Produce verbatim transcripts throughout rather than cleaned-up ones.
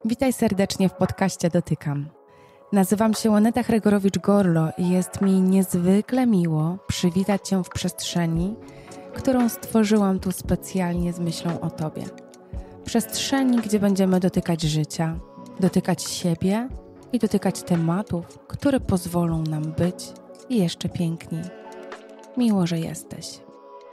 Witaj serdecznie w podcaście Dotykam. Nazywam się Aneta Hrygarowicz-Gorlo i jest mi niezwykle miło przywitać Cię w przestrzeni, którą stworzyłam tu specjalnie z myślą o Tobie. Przestrzeni, gdzie będziemy dotykać życia, dotykać siebie i dotykać tematów, które pozwolą nam być jeszcze piękniej. Miło, że jesteś.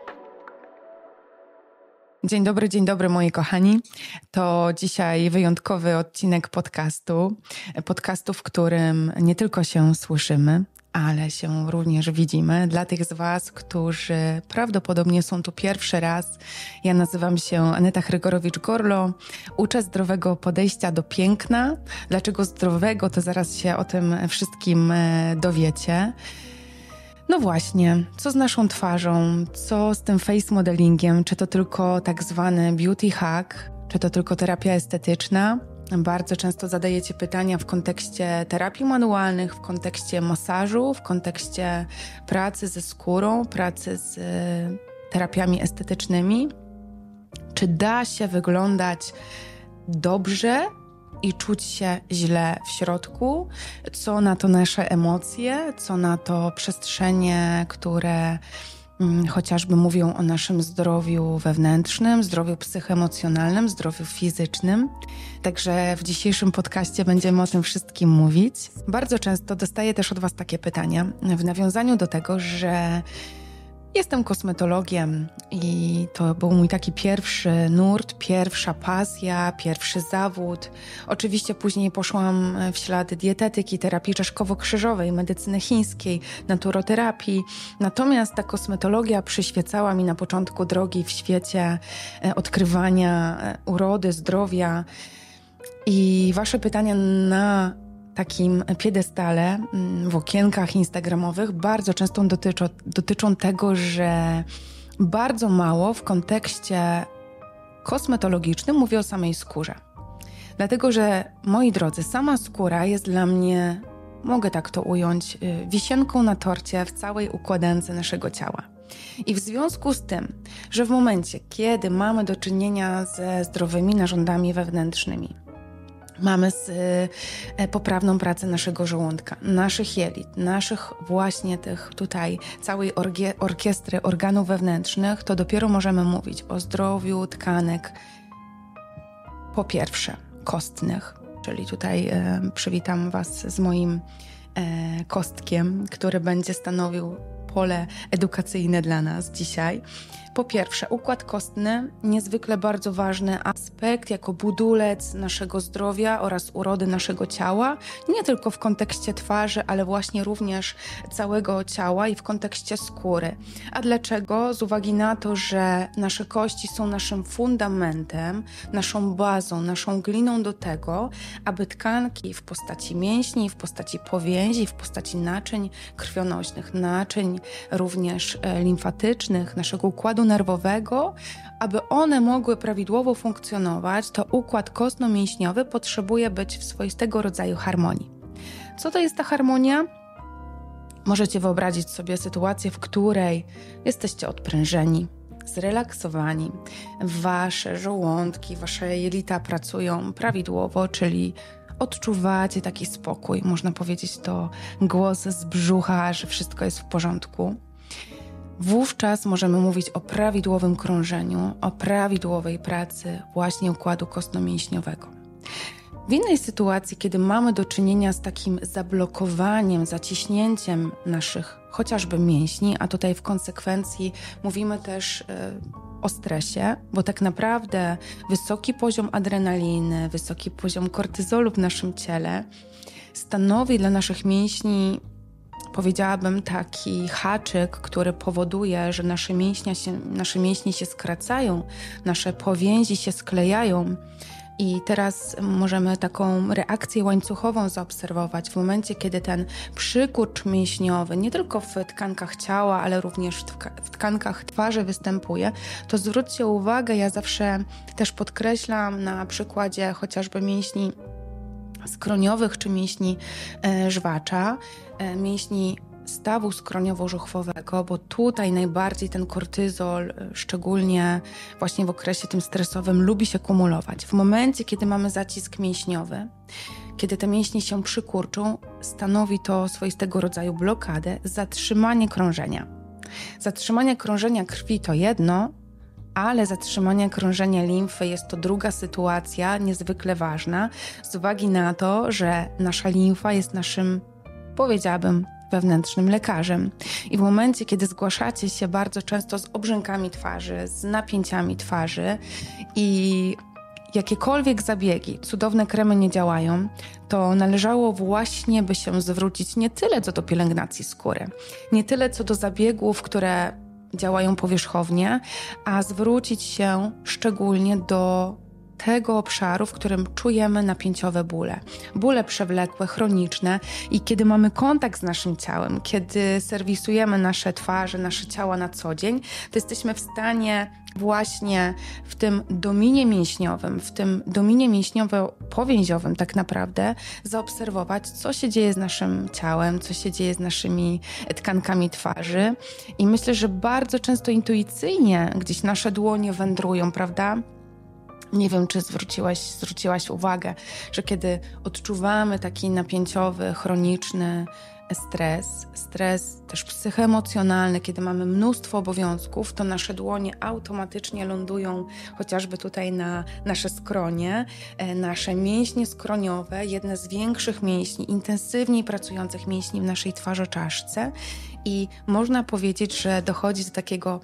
Dzień dobry, dzień dobry moi kochani. To dzisiaj wyjątkowy odcinek podcastu. Podcastu, w którym nie tylko się słyszymy, ale się również widzimy. Dla tych z Was, którzy prawdopodobnie są tu pierwszy raz, ja nazywam się Aneta Hrygarowicz-Gorlo. Uczę zdrowego podejścia do piękna. Dlaczego zdrowego, to zaraz się o tym wszystkim dowiecie. No właśnie, co z naszą twarzą, co z tym face modelingiem, czy to tylko tak zwany beauty hack, czy to tylko terapia estetyczna? Bardzo często zadajecie pytania w kontekście terapii manualnych, w kontekście masażu, w kontekście pracy ze skórą, pracy z terapiami estetycznymi. Czy da się wyglądać dobrze i czuć się źle w środku? Co na to nasze emocje, co na to przestrzenie, które hmm, chociażby mówią o naszym zdrowiu wewnętrznym, zdrowiu psychoemocjonalnym, zdrowiu fizycznym. Także w dzisiejszym podcaście będziemy o tym wszystkim mówić. Bardzo często dostaję też od Was takie pytania w nawiązaniu do tego, że jestem kosmetologiem i to był mój taki pierwszy nurt, pierwsza pasja, pierwszy zawód. Oczywiście później poszłam w ślady dietetyki, terapii czaszkowo-krzyżowej, medycyny chińskiej, naturoterapii. Natomiast ta kosmetologia przyświecała mi na początku drogi w świecie odkrywania urody, zdrowia. I Wasze pytania na takim piedestale w okienkach instagramowych bardzo często dotyczą, dotyczą tego, że bardzo mało w kontekście kosmetologicznym mówię o samej skórze. Dlatego, że moi drodzy, sama skóra jest dla mnie, mogę tak to ująć, wisienką na torcie w całej układance naszego ciała. I w związku z tym, że w momencie, kiedy mamy do czynienia ze zdrowymi narządami wewnętrznymi, mamy z, e, poprawną pracę naszego żołądka, naszych jelit, naszych właśnie tych tutaj całej orgie, orkiestry organów wewnętrznych, to dopiero możemy mówić o zdrowiu tkanek, po pierwsze kostnych, czyli tutaj e, przywitam Was z moim e, kostkiem, który będzie stanowił pole edukacyjne dla nas dzisiaj. Po pierwsze, układ kostny, niezwykle bardzo ważny aspekt jako budulec naszego zdrowia oraz urody naszego ciała, nie tylko w kontekście twarzy, ale właśnie również całego ciała i w kontekście skóry. A dlaczego? Z uwagi na to, że nasze kości są naszym fundamentem, naszą bazą, naszą gliną do tego, aby tkanki w postaci mięśni, w postaci powięzi, w postaci naczyń krwionośnych, naczyń również limfatycznych, naszego układu nerwowego, aby one mogły prawidłowo funkcjonować, to układ kostno-mięśniowy potrzebuje być w swoistego rodzaju harmonii. Co to jest ta harmonia? Możecie wyobrazić sobie sytuację, w której jesteście odprężeni, zrelaksowani, wasze żołądki, wasze jelita pracują prawidłowo, czyli odczuwacie taki spokój, można powiedzieć to głos z brzucha, że wszystko jest w porządku. Wówczas możemy mówić o prawidłowym krążeniu, o prawidłowej pracy właśnie układu kostno-mięśniowego. W innej sytuacji, kiedy mamy do czynienia z takim zablokowaniem, zaciśnięciem naszych chociażby mięśni, a tutaj w konsekwencji mówimy też yy, o stresie, bo tak naprawdę wysoki poziom adrenaliny, wysoki poziom kortyzolu w naszym ciele stanowi dla naszych mięśni, powiedziałabym, taki haczyk, który powoduje, że nasze, mięśnia się, nasze mięśnie się skracają, nasze powięzi się sklejają. I teraz możemy taką reakcję łańcuchową zaobserwować w momencie, kiedy ten przykurcz mięśniowy nie tylko w tkankach ciała, ale również w, tka- w tkankach twarzy występuje, to zwróćcie uwagę, ja zawsze też podkreślam na przykładzie chociażby mięśni skroniowych czy mięśni e, żwacza, e, mięśni stawu skroniowo-żuchwowego, bo tutaj najbardziej ten kortyzol, szczególnie właśnie w okresie tym stresowym, lubi się kumulować. W momencie, kiedy mamy zacisk mięśniowy, kiedy te mięśnie się przykurczą, stanowi to swoistego rodzaju blokadę, zatrzymanie krążenia. Zatrzymanie krążenia krwi to jedno, ale zatrzymanie krążenia limfy jest to druga sytuacja, niezwykle ważna, z uwagi na to, że nasza limfa jest naszym, powiedziałabym, wewnętrznym lekarzem. I w momencie, kiedy zgłaszacie się bardzo często z obrzękami twarzy, z napięciami twarzy i jakiekolwiek zabiegi, cudowne kremy nie działają, to należało właśnie by się zwrócić nie tyle co do pielęgnacji skóry, nie tyle co do zabiegów, które działają powierzchownie, a zwrócić się szczególnie do tego obszaru, w którym czujemy napięciowe bóle. Bóle przewlekłe, chroniczne i kiedy mamy kontakt z naszym ciałem, kiedy serwisujemy nasze twarze, nasze ciała na co dzień, to jesteśmy w stanie właśnie w tym dominie mięśniowym, w tym dominie mięśniowo-powięziowym tak naprawdę zaobserwować, co się dzieje z naszym ciałem, co się dzieje z naszymi tkankami twarzy. I myślę, że bardzo często intuicyjnie gdzieś nasze dłonie wędrują, prawda? Nie wiem, czy zwróciłaś, zwróciłaś uwagę, że kiedy odczuwamy taki napięciowy, chroniczny stres, stres też psychoemocjonalny, kiedy mamy mnóstwo obowiązków, to nasze dłonie automatycznie lądują chociażby tutaj na nasze skronie, nasze mięśnie skroniowe, jedne z większych mięśni, intensywniej pracujących mięśni w naszej twarzoczaszce i można powiedzieć, że dochodzi do takiego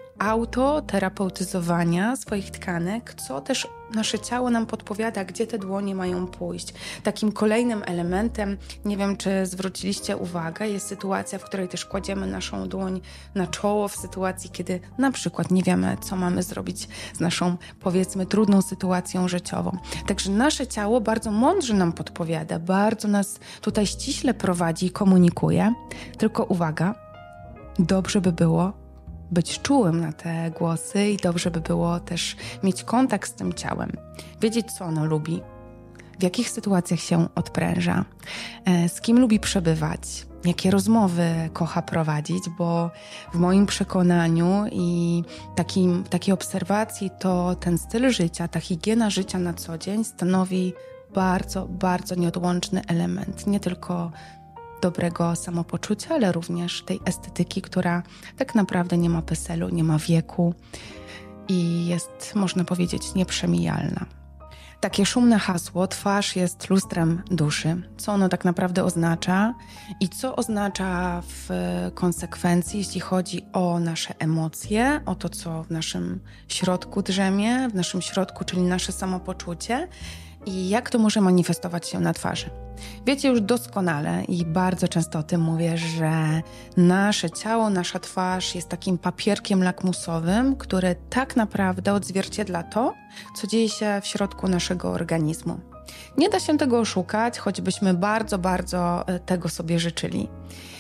autoterapeutyzowania swoich tkanek, co też nasze ciało nam podpowiada, gdzie te dłonie mają pójść. Takim kolejnym elementem, nie wiem, czy zwróciliście uwagę, jest sytuacja, w której też kładziemy naszą dłoń na czoło, w sytuacji, kiedy na przykład nie wiemy, co mamy zrobić z naszą, powiedzmy, trudną sytuacją życiową. Także nasze ciało bardzo mądrze nam podpowiada, bardzo nas tutaj ściśle prowadzi i komunikuje. Tylko uwaga, dobrze by było być czułym na te głosy i dobrze by było też mieć kontakt z tym ciałem, wiedzieć, co ono lubi, w jakich sytuacjach się odpręża, z kim lubi przebywać, jakie rozmowy kocha prowadzić, bo w moim przekonaniu i takim, takiej obserwacji to ten styl życia, ta higiena życia na co dzień stanowi bardzo, bardzo nieodłączny element, nie tylko dobrego samopoczucia, ale również tej estetyki, która tak naprawdę nie ma PESEL-u, nie ma wieku i jest, można powiedzieć, nieprzemijalna. Takie szumne hasło, twarz jest lustrem duszy. Co ono tak naprawdę oznacza i co oznacza w konsekwencji, jeśli chodzi o nasze emocje, o to, co w naszym środku drzemie, w naszym środku, czyli nasze samopoczucie i jak to może manifestować się na twarzy. Wiecie już doskonale i bardzo często o tym mówię, że nasze ciało, nasza twarz jest takim papierkiem lakmusowym, który tak naprawdę odzwierciedla to, co dzieje się w środku naszego organizmu. Nie da się tego oszukać, choćbyśmy bardzo, bardzo tego sobie życzyli.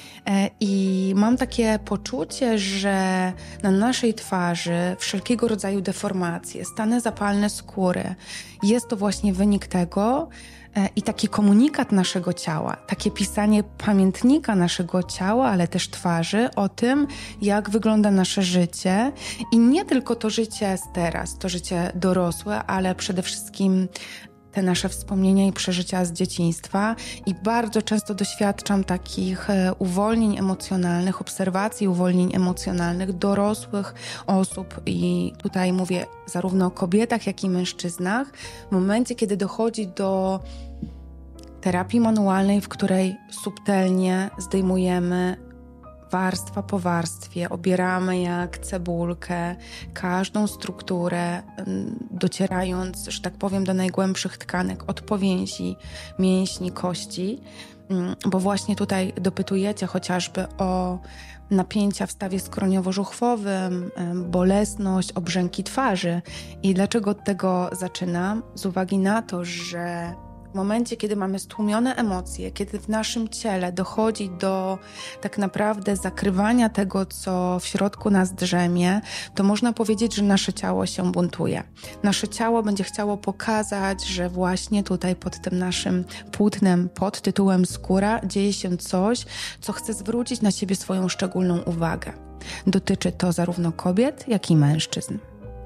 I mam takie poczucie, że na naszej twarzy wszelkiego rodzaju deformacje, stany zapalne skóry, jest to właśnie wynik tego i taki komunikat naszego ciała, takie pisanie pamiętnika naszego ciała, ale też twarzy o tym, jak wygląda nasze życie i nie tylko to życie z teraz, to życie dorosłe, ale przede wszystkim te nasze wspomnienia i przeżycia z dzieciństwa i bardzo często doświadczam takich uwolnień emocjonalnych, obserwacji uwolnień emocjonalnych dorosłych osób i tutaj mówię zarówno o kobietach, jak i mężczyznach, w momencie, kiedy dochodzi do terapii manualnej, w której subtelnie zdejmujemy warstwa po warstwie, obieramy jak cebulkę każdą strukturę, docierając, że tak powiem, do najgłębszych tkanek, od powięzi, mięśni, kości, bo właśnie tutaj dopytujecie chociażby o napięcia w stawie skroniowo-żuchwowym, bolesność, obrzęki twarzy. I dlaczego od tego zaczynam? Z uwagi na to, że w momencie, kiedy mamy stłumione emocje, kiedy w naszym ciele dochodzi do tak naprawdę zakrywania tego, co w środku nas drzemie, to można powiedzieć, że nasze ciało się buntuje. Nasze ciało będzie chciało pokazać, że właśnie tutaj pod tym naszym płótnem, pod tytułem skóra, dzieje się coś, co chce zwrócić na siebie swoją szczególną uwagę. Dotyczy to zarówno kobiet, jak i mężczyzn.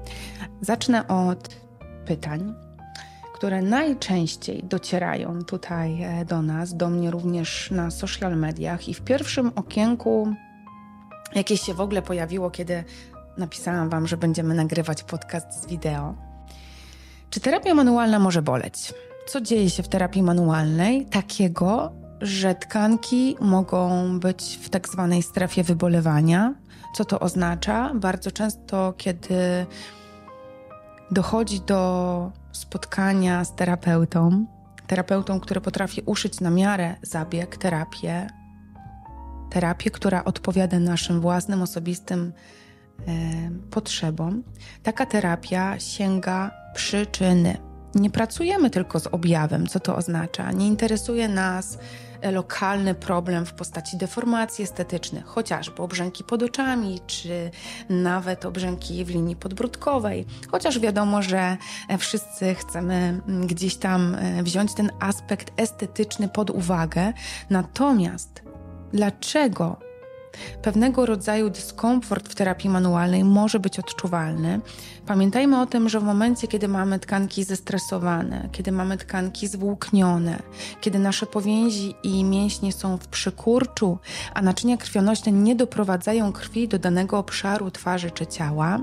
Zacznę od pytań, które najczęściej docierają tutaj do nas, do mnie również na social mediach i w pierwszym okienku, jakie się w ogóle pojawiło, kiedy napisałam Wam, że będziemy nagrywać podcast z wideo. Czy terapia manualna może boleć? Co dzieje się w terapii manualnej takiego, że tkanki mogą być w tak zwanej strefie wybolewania? Co to oznacza? Bardzo często, kiedy dochodzi do spotkania z terapeutą, terapeutą, który potrafi uszyć na miarę zabieg, terapię, terapię, która odpowiada naszym własnym, osobistym e, potrzebom. Taka terapia sięga przyczyny. Nie pracujemy tylko z objawem, co to oznacza. Nie interesuje nas lokalny problem w postaci deformacji estetycznych, chociażby obrzęki pod oczami, czy nawet obrzęki w linii podbródkowej. Chociaż wiadomo, że wszyscy chcemy gdzieś tam wziąć ten aspekt estetyczny pod uwagę. Natomiast dlaczego pewnego rodzaju dyskomfort w terapii manualnej może być odczuwalny? Pamiętajmy o tym, że w momencie, kiedy mamy tkanki zestresowane, kiedy mamy tkanki zwłóknione, kiedy nasze powięzi i mięśnie są w przykurczu, a naczynia krwionośne nie doprowadzają krwi do danego obszaru twarzy czy ciała,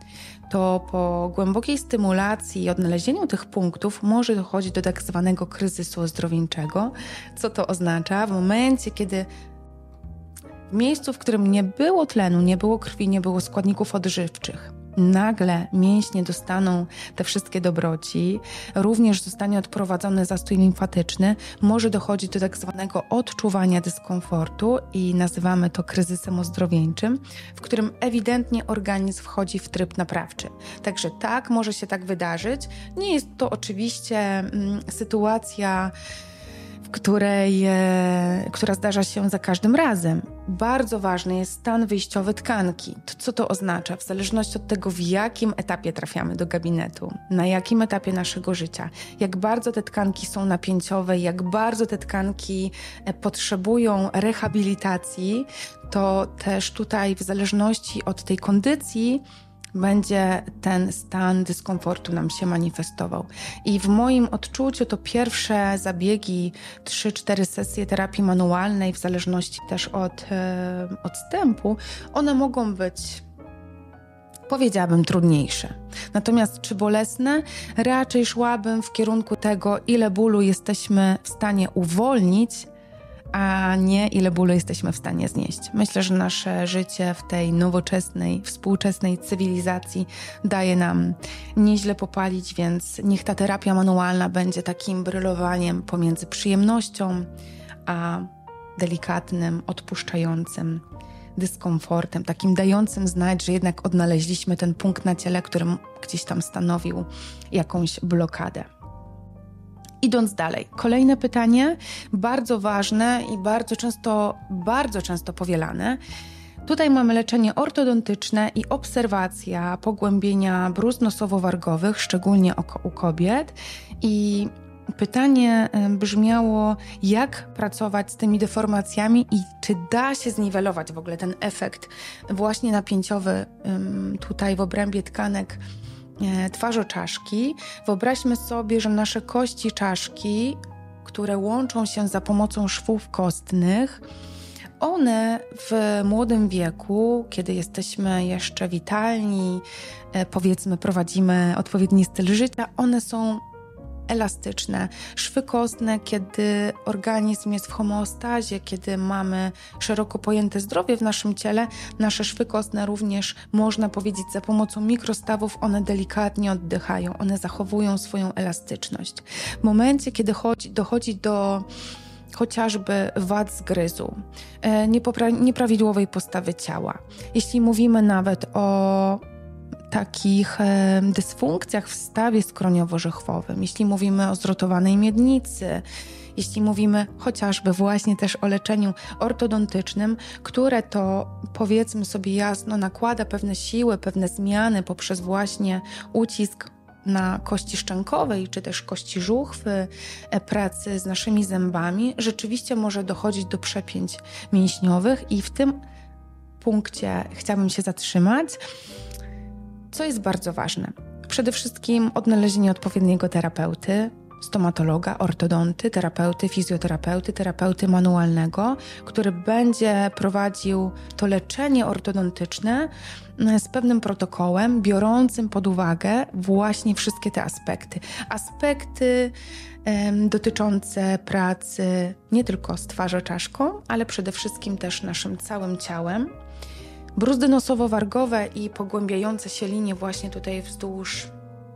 to po głębokiej stymulacji i odnalezieniu tych punktów może dochodzić do tak zwanego kryzysu ozdrowieńczego. Co to oznacza? W momencie, kiedy w miejscu, w którym nie było tlenu, nie było krwi, nie było składników odżywczych, nagle mięśnie dostaną te wszystkie dobroci, również zostanie odprowadzony zastój limfatyczny, może dochodzić do tak zwanego odczuwania dyskomfortu i nazywamy to kryzysem ozdrowieńczym, w którym ewidentnie organizm wchodzi w tryb naprawczy. Także tak, może się tak wydarzyć. Nie jest to oczywiście mm, sytuacja, której, e, która zdarza się za każdym razem. Bardzo ważny jest stan wyjściowy tkanki. To, co to oznacza? W zależności od tego, w jakim etapie trafiamy do gabinetu, na jakim etapie naszego życia, jak bardzo te tkanki są napięciowe, jak bardzo te tkanki e, potrzebują rehabilitacji, to też tutaj w zależności od tej kondycji będzie ten stan dyskomfortu nam się manifestował. I w moim odczuciu to pierwsze zabiegi, trzy cztery sesje terapii manualnej, w zależności też od e, odstępu, one mogą być, powiedziałabym, trudniejsze. Natomiast czy bolesne? Raczej szłabym w kierunku tego, ile bólu jesteśmy w stanie uwolnić, a nie ile bólu jesteśmy w stanie znieść. Myślę, że nasze życie w tej nowoczesnej, współczesnej cywilizacji daje nam nieźle popalić, więc niech ta terapia manualna będzie takim brylowaniem pomiędzy przyjemnością a delikatnym, odpuszczającym dyskomfortem, takim dającym znać, że jednak odnaleźliśmy ten punkt na ciele, który gdzieś tam stanowił jakąś blokadę. Idąc dalej, kolejne pytanie, bardzo ważne i bardzo często, bardzo często powielane. Tutaj mamy leczenie ortodontyczne i obserwacja pogłębienia bruzd nosowo-wargowych, szczególnie u kobiet. I pytanie brzmiało, jak pracować z tymi deformacjami i czy da się zniwelować w ogóle ten efekt właśnie napięciowy tutaj w obrębie tkanek twarzoczaszki. Wyobraźmy sobie, że nasze kości czaszki, które łączą się za pomocą szwów kostnych, one w młodym wieku, kiedy jesteśmy jeszcze witalni, powiedzmy prowadzimy odpowiedni styl życia, one są elastyczne. Szwy kostne, kiedy organizm jest w homeostazie, kiedy mamy szeroko pojęte zdrowie w naszym ciele, nasze szwy kostne również, można powiedzieć, za pomocą mikrostawów, one delikatnie oddychają, one zachowują swoją elastyczność. W momencie, kiedy chodzi, dochodzi do chociażby wad zgryzu, niepopra- nieprawidłowej postawy ciała, jeśli mówimy nawet o takich e, dysfunkcjach w stawie skroniowo-żuchwowym, jeśli mówimy o zrotowanej miednicy, jeśli mówimy chociażby właśnie też o leczeniu ortodontycznym, które to, powiedzmy sobie jasno, nakłada pewne siły, pewne zmiany poprzez właśnie ucisk na kości szczękowej, czy też kości żuchwy, pracy z naszymi zębami, rzeczywiście może dochodzić do przepięć mięśniowych i w tym punkcie chciałabym się zatrzymać. Co jest bardzo ważne? Przede wszystkim odnalezienie odpowiedniego terapeuty, stomatologa, ortodonty, terapeuty, fizjoterapeuty, terapeuty manualnego, który będzie prowadził to leczenie ortodontyczne z pewnym protokołem, biorącym pod uwagę właśnie wszystkie te aspekty. Aspekty em, dotyczące pracy nie tylko z twarzoczaszką, ale przede wszystkim też naszym całym ciałem. Bruzdy nosowo-wargowe i pogłębiające się linie właśnie tutaj wzdłuż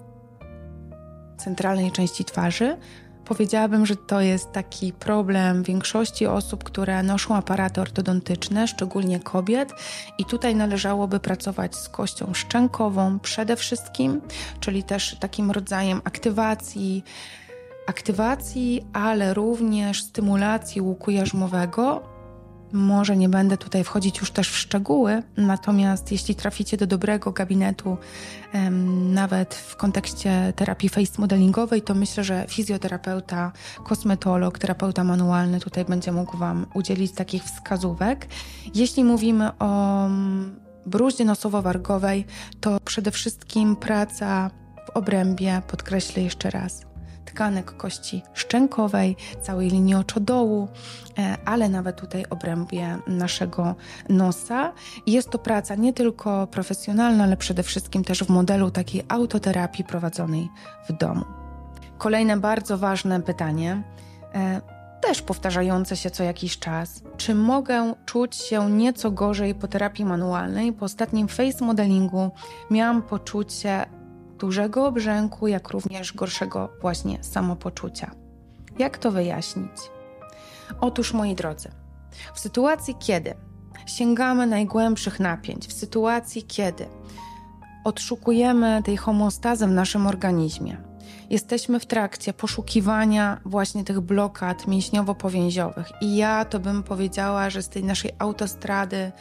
centralnej części twarzy. Powiedziałabym, że to jest taki problem większości osób, które noszą aparaty ortodontyczne, szczególnie kobiet, i tutaj należałoby pracować z kością szczękową przede wszystkim, czyli też takim rodzajem aktywacji, aktywacji, ale również stymulacji łuku jarzmowego. Może nie będę tutaj wchodzić już też w szczegóły, natomiast jeśli traficie do dobrego gabinetu, em, nawet w kontekście terapii face modelingowej, to myślę, że fizjoterapeuta, kosmetolog, terapeuta manualny tutaj będzie mógł Wam udzielić takich wskazówek. Jeśli mówimy o bruździe nosowo-wargowej, to przede wszystkim praca w obrębie, podkreślę jeszcze raz, tkanek kości szczękowej, całej linii oczodołu, ale nawet tutaj obrębie naszego nosa. Jest to praca nie tylko profesjonalna, ale przede wszystkim też w modelu takiej autoterapii prowadzonej w domu. Kolejne bardzo ważne pytanie, też powtarzające się co jakiś czas. Czy mogę czuć się nieco gorzej po terapii manualnej? Po ostatnim face modelingu miałam poczucie dużego obrzęku, jak również gorszego właśnie samopoczucia. Jak to wyjaśnić? Otóż, moi drodzy, w sytuacji, kiedy sięgamy najgłębszych napięć, w sytuacji, kiedy odszukujemy tej homeostazy w naszym organizmie, jesteśmy w trakcie poszukiwania właśnie tych blokad mięśniowo-powięziowych i ja to bym powiedziała, że z tej naszej autostrady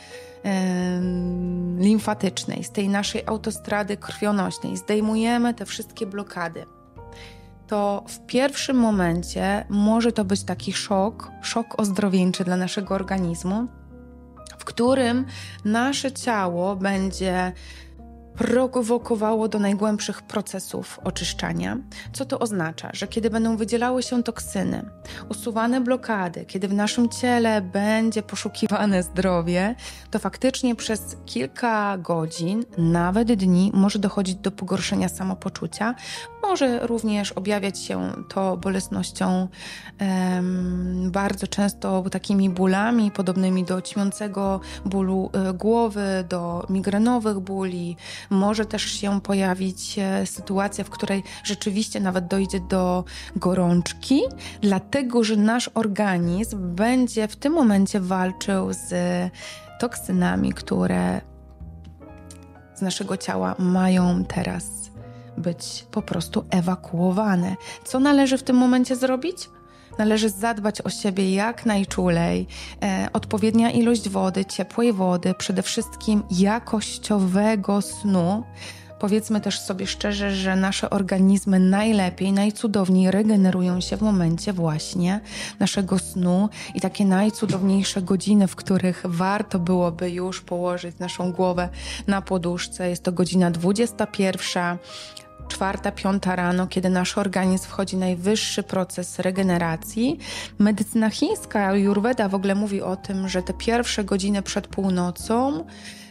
limfatycznej, z tej naszej autostrady krwionośnej zdejmujemy te wszystkie blokady, to w pierwszym momencie może to być taki szok, szok ozdrowieńczy dla naszego organizmu, w którym nasze ciało będzie prowokowało do najgłębszych procesów oczyszczania. Co to oznacza? Że kiedy będą wydzielały się toksyny, usuwane blokady, kiedy w naszym ciele będzie poszukiwane zdrowie, to faktycznie przez kilka godzin, nawet dni, może dochodzić do pogorszenia samopoczucia. Może również objawiać się to bolesnością, em, bardzo często takimi bólami podobnymi do ćmiącego bólu e, głowy, do migrenowych bóli. Może też się pojawić e, sytuacja, w której rzeczywiście nawet dojdzie do gorączki, dlatego że nasz organizm będzie w tym momencie walczył z toksynami, które z naszego ciała mają teraz być po prostu ewakuowane. Co należy w tym momencie zrobić? Należy zadbać o siebie jak najczulej. E, odpowiednia ilość wody, ciepłej wody, przede wszystkim jakościowego snu. Powiedzmy też sobie szczerze, że nasze organizmy najlepiej, najcudowniej regenerują się w momencie właśnie naszego snu i takie najcudowniejsze godziny, w których warto byłoby już położyć naszą głowę na poduszce. Jest to godzina dwudziesta pierwsza, czwarta, piąta rano, kiedy nasz organizm wchodzi w najwyższy proces regeneracji. Medycyna chińska, Ayurveda w ogóle mówi o tym, że te pierwsze godziny przed północą,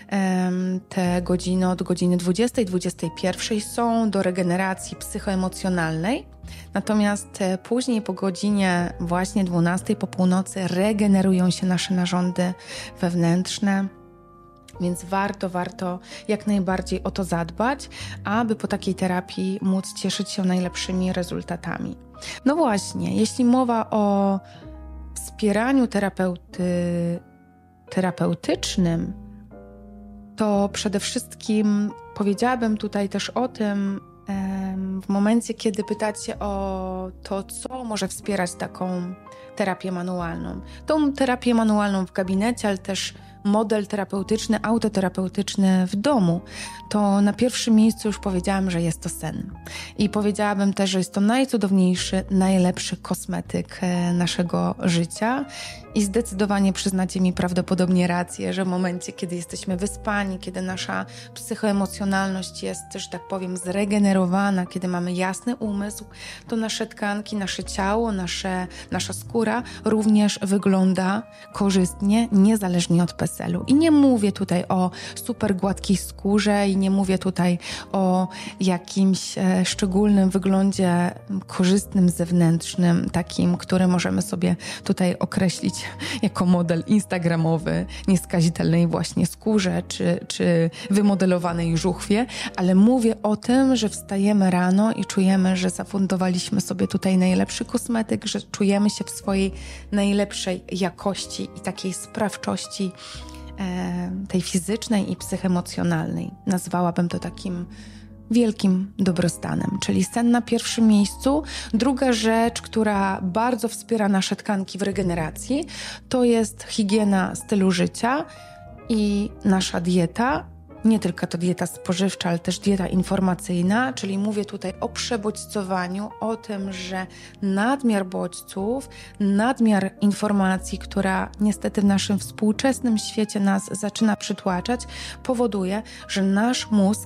te godziny od godziny dwudziestej, dwudziestej pierwszej są do regeneracji psychoemocjonalnej, natomiast później po godzinie właśnie dwunastej po północy regenerują się nasze narządy wewnętrzne, więc warto, warto jak najbardziej o to zadbać, aby po takiej terapii móc cieszyć się najlepszymi rezultatami. No właśnie, jeśli mowa o wspieraniu terapeuty, terapeutycznym, to przede wszystkim powiedziałabym tutaj też o tym, w momencie, kiedy pytacie o to, co może wspierać taką terapię manualną. Tą terapię manualną w gabinecie, ale też model terapeutyczny, autoterapeutyczny w domu, to na pierwszym miejscu już powiedziałam, że jest to sen. I powiedziałabym też, że jest to najcudowniejszy, najlepszy kosmetyk naszego życia. I zdecydowanie przyznacie mi prawdopodobnie rację, że w momencie, kiedy jesteśmy wyspani, kiedy nasza psychoemocjonalność jest, że tak powiem, zregenerowana, kiedy mamy jasny umysł, to nasze tkanki, nasze ciało, nasze, nasza skóra również wygląda korzystnie, niezależnie od P E S E L u. I nie mówię tutaj o super gładkiej skórze i nie mówię tutaj o jakimś e, szczególnym wyglądzie korzystnym, zewnętrznym, takim, który możemy sobie tutaj określić jako model instagramowy, nieskazitelnej właśnie skórze czy, czy wymodelowanej żuchwie, ale mówię o tym, że wstajemy rano i czujemy, że zafundowaliśmy sobie tutaj najlepszy kosmetyk, że czujemy się w swojej najlepszej jakości i takiej sprawczości e, tej fizycznej i psychemocjonalnej. Nazwałabym to takim wielkim dobrostanem, czyli sen na pierwszym miejscu. Druga rzecz, która bardzo wspiera nasze tkanki w regeneracji, to jest higiena stylu życia i nasza dieta. Nie tylko to dieta spożywcza, ale też dieta informacyjna, czyli mówię tutaj o przebodźcowaniu, o tym, że nadmiar bodźców, nadmiar informacji, która niestety w naszym współczesnym świecie nas zaczyna przytłaczać, powoduje, że nasz mózg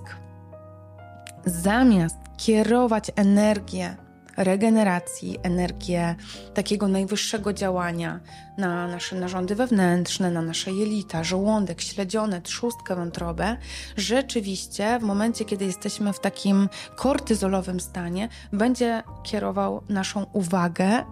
zamiast kierować energię regeneracji, energię takiego najwyższego działania na nasze narządy wewnętrzne, na nasze jelita, żołądek, śledzionę, trzustkę, wątrobę, rzeczywiście w momencie, kiedy jesteśmy w takim kortyzolowym stanie, będzie kierował naszą uwagę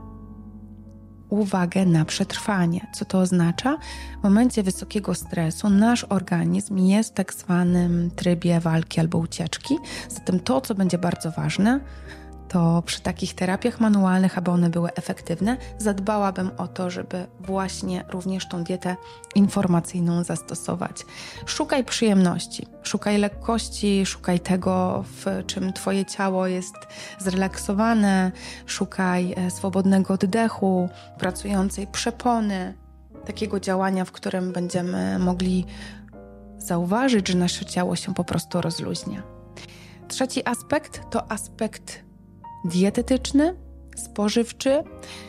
uwagę na przetrwanie. Co to oznacza? W momencie wysokiego stresu nasz organizm jest w tak zwanym trybie walki albo ucieczki. Zatem to, co będzie bardzo ważne, to przy takich terapiach manualnych, aby one były efektywne, zadbałabym o to, żeby właśnie również tą dietę informacyjną zastosować. Szukaj przyjemności, szukaj lekkości, szukaj tego, w czym Twoje ciało jest zrelaksowane, szukaj swobodnego oddechu, pracującej przepony, takiego działania, w którym będziemy mogli zauważyć, że nasze ciało się po prostu rozluźnia. Trzeci aspekt to aspekt dietetyczny, spożywczy.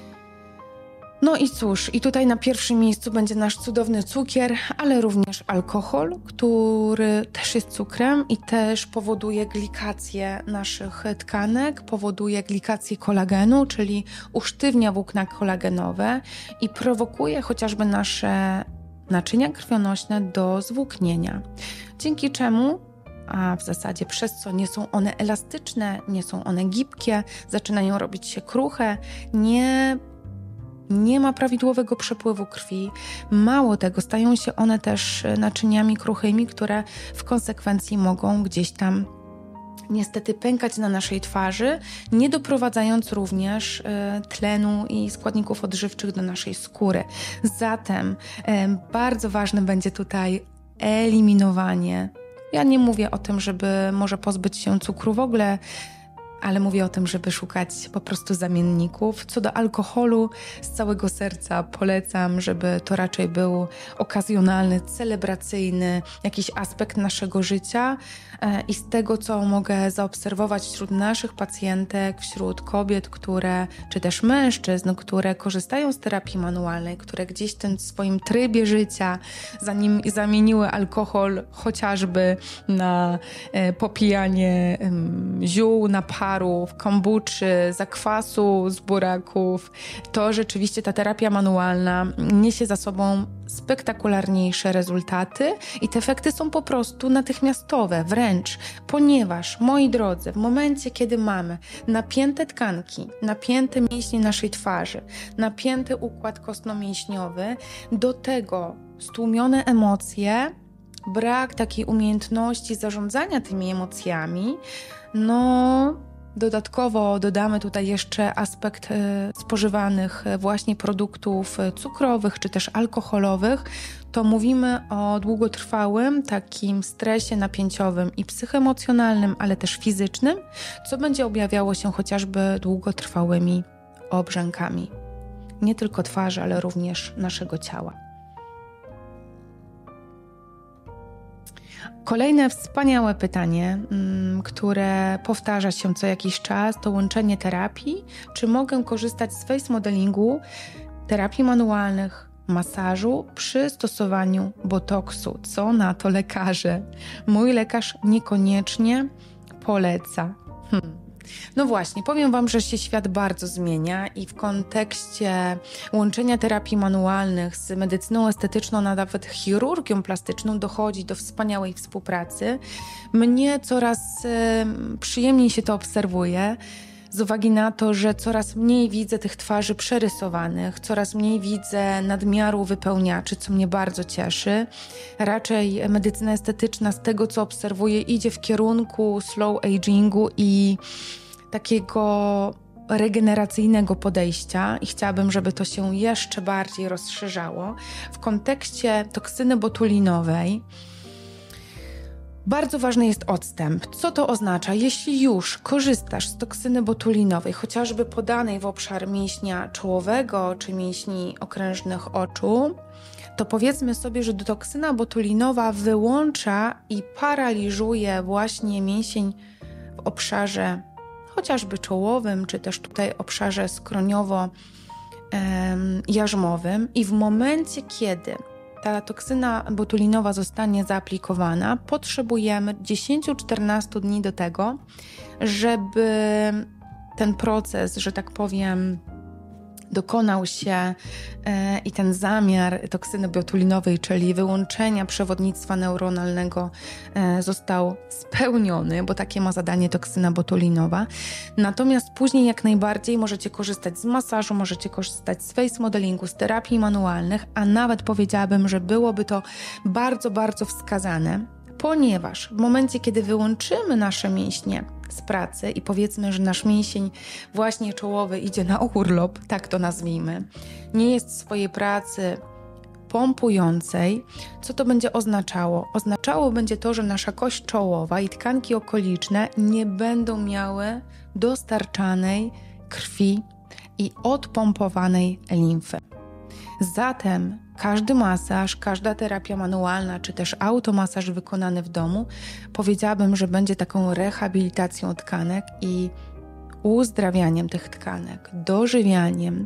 No i cóż, i tutaj na pierwszym miejscu będzie nasz cudowny cukier, ale również alkohol, który też jest cukrem i też powoduje glikację naszych tkanek, powoduje glikację kolagenu, czyli usztywnia włókna kolagenowe i prowokuje chociażby nasze naczynia krwionośne do zwłóknienia. Dzięki czemu a w zasadzie przez co nie są one elastyczne, nie są one gibkie, zaczynają robić się kruche, nie, nie ma prawidłowego przepływu krwi. Mało tego, stają się one też naczyniami kruchymi, które w konsekwencji mogą gdzieś tam niestety pękać na naszej twarzy, nie doprowadzając również y, tlenu i składników odżywczych do naszej skóry. Zatem y, bardzo ważne będzie tutaj eliminowanie. Ja nie mówię o tym, żeby może pozbyć się cukru w ogóle, ale mówię o tym, żeby szukać po prostu zamienników. Co do alkoholu, z całego serca polecam, żeby to raczej był okazjonalny, celebracyjny jakiś aspekt naszego życia i z tego, co mogę zaobserwować wśród naszych pacjentek, wśród kobiet, które, czy też mężczyzn, które korzystają z terapii manualnej, które gdzieś w tym swoim trybie życia zanim zamieniły alkohol chociażby na popijanie ziół, naparów, kombuczy, zakwasu z buraków, to rzeczywiście ta terapia manualna niesie za sobą spektakularniejsze rezultaty i te efekty są po prostu natychmiastowe, wręcz, ponieważ, moi drodzy, w momencie, kiedy mamy napięte tkanki, napięte mięśnie naszej twarzy, napięty układ kostno-mięśniowy, do tego stłumione emocje, brak takiej umiejętności zarządzania tymi emocjami, no dodatkowo dodamy tutaj jeszcze aspekt spożywanych właśnie produktów cukrowych czy też alkoholowych, to mówimy o długotrwałym takim stresie napięciowym i psychoemocjonalnym, ale też fizycznym, co będzie objawiało się chociażby długotrwałymi obrzękami. Nie tylko twarzy, ale również naszego ciała. Kolejne wspaniałe pytanie, które powtarza się co jakiś czas, to łączenie terapii. Czy mogę korzystać z face modelingu, terapii manualnych, masażu przy stosowaniu botoksu? Co na to lekarze? Mój lekarz niekoniecznie poleca. Hmm. No właśnie, powiem Wam, że się świat bardzo zmienia i w kontekście łączenia terapii manualnych z medycyną estetyczną, a nawet chirurgią plastyczną dochodzi do wspaniałej współpracy. Mnie coraz e, przyjemniej się to obserwuje, z uwagi na to, że coraz mniej widzę tych twarzy przerysowanych, coraz mniej widzę nadmiaru wypełniaczy, co mnie bardzo cieszy. Raczej medycyna estetyczna z tego, co obserwuję, idzie w kierunku slow agingu i takiego regeneracyjnego podejścia i chciałabym, żeby to się jeszcze bardziej rozszerzało. W kontekście toksyny botulinowej bardzo ważny jest odstęp. Co to oznacza? Jeśli już korzystasz z toksyny botulinowej, chociażby podanej w obszar mięśnia czołowego czy mięśni okrężnych oczu, to powiedzmy sobie, że toksyna botulinowa wyłącza i paraliżuje właśnie mięsień w obszarze chociażby czołowym, czy też tutaj obszarze skroniowo-jarzmowym i w momencie, kiedy ta toksyna botulinowa zostanie zaaplikowana, potrzebujemy dziesięć do czternastu dni do tego, żeby ten proces, że tak powiem, dokonał się e, i ten zamiar toksyny botulinowej, czyli wyłączenia przewodnictwa neuronalnego e, został spełniony, bo takie ma zadanie toksyna botulinowa. Natomiast później jak najbardziej możecie korzystać z masażu, możecie korzystać z face modelingu, z terapii manualnych, a nawet powiedziałabym, że byłoby to bardzo, bardzo wskazane, ponieważ w momencie, kiedy wyłączymy nasze mięśnie z pracy i powiedzmy, że nasz mięsień właśnie czołowy idzie na urlop, tak to nazwijmy, nie jest w swojej pracy pompującej, co to będzie oznaczało? Oznaczało będzie to, że nasza kość czołowa i tkanki okoliczne nie będą miały dostarczanej krwi i odpompowanej limfy. Zatem każdy masaż, każda terapia manualna, czy też automasaż wykonany w domu, powiedziałabym, że będzie taką rehabilitacją tkanek i uzdrawianiem tych tkanek, dożywianiem.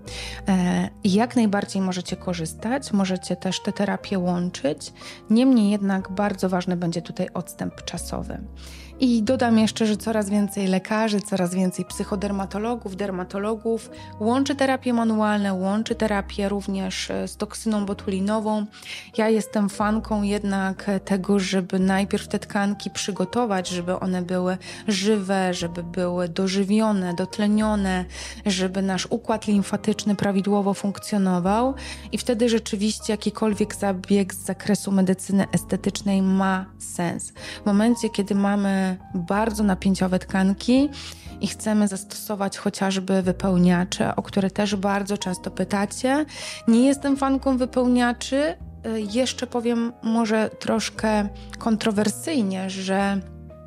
I jak najbardziej możecie korzystać, możecie też te terapie łączyć. Niemniej jednak bardzo ważny będzie tutaj odstęp czasowy. I dodam jeszcze, że coraz więcej lekarzy, coraz więcej psychodermatologów, dermatologów łączy terapie manualne, łączy terapię również z toksyną botulinową. Ja jestem fanką jednak tego, żeby najpierw te tkanki przygotować, żeby one były żywe, żeby były dożywione, dotlenione, żeby nasz układ limfatyczny prawidłowo funkcjonował i wtedy rzeczywiście jakikolwiek zabieg z zakresu medycyny estetycznej ma sens. W momencie, kiedy mamy bardzo napięciowe tkanki i chcemy zastosować chociażby wypełniacze, o które też bardzo często pytacie. Nie jestem fanką wypełniaczy. Jeszcze powiem może troszkę kontrowersyjnie, że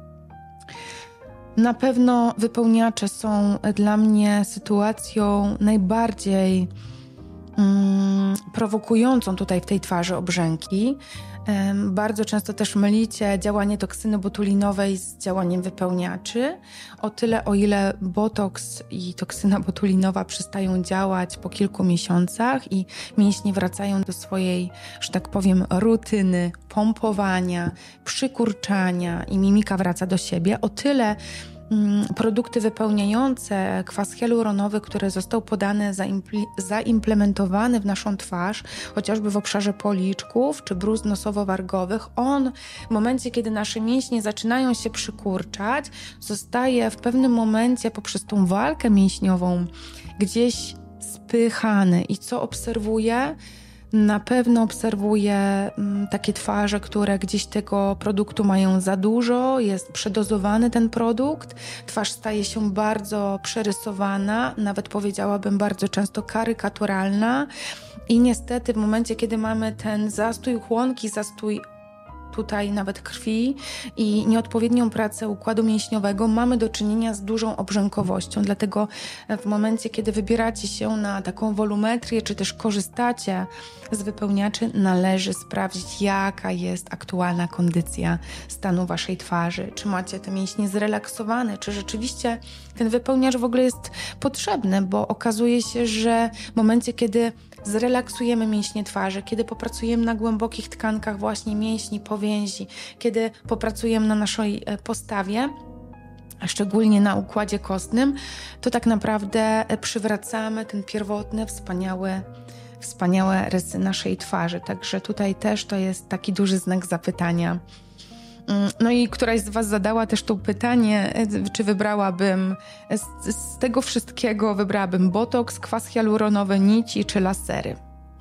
na pewno wypełniacze są dla mnie sytuacją najbardziej mm, prowokującą tutaj w tej twarzy obrzęki. Bardzo często też mylicie działanie toksyny botulinowej z działaniem wypełniaczy. O tyle, o ile botoks i toksyna botulinowa przestają działać po kilku miesiącach i mięśnie wracają do swojej, że tak powiem, rutyny pompowania, przykurczania i mimika wraca do siebie, o tyle produkty wypełniające kwas hialuronowy, który został podany, zaimplementowany w naszą twarz, chociażby w obszarze policzków czy bruzd nosowo-wargowych, on w momencie, kiedy nasze mięśnie zaczynają się przykurczać, zostaje w pewnym momencie poprzez tą walkę mięśniową gdzieś spychany. I co obserwuję? Na pewno obserwuję takie twarze, które gdzieś tego produktu mają za dużo, jest przedozowany ten produkt, twarz staje się bardzo przerysowana, nawet powiedziałabym bardzo często karykaturalna i niestety w momencie, kiedy mamy ten zastój chłonki, zastój tutaj nawet krwi i nieodpowiednią pracę układu mięśniowego, mamy do czynienia z dużą obrzękowością. Dlatego w momencie, kiedy wybieracie się na taką wolumetrię, czy też korzystacie z wypełniaczy, należy sprawdzić, jaka jest aktualna kondycja stanu waszej twarzy. Czy macie te mięśnie zrelaksowane, czy rzeczywiście ten wypełniacz w ogóle jest potrzebny, bo okazuje się, że w momencie, kiedy zrelaksujemy mięśnie twarzy, kiedy popracujemy na głębokich tkankach właśnie mięśni, powięzi, kiedy popracujemy na naszej postawie, a szczególnie na układzie kostnym, to tak naprawdę przywracamy ten pierwotny, wspaniały, wspaniałe rysy naszej twarzy. Także tutaj też to jest taki duży znak zapytania. No i któraś z was zadała też to pytanie, czy wybrałabym z, z tego wszystkiego, wybrałabym botoks, kwas hialuronowy, nici czy lasery.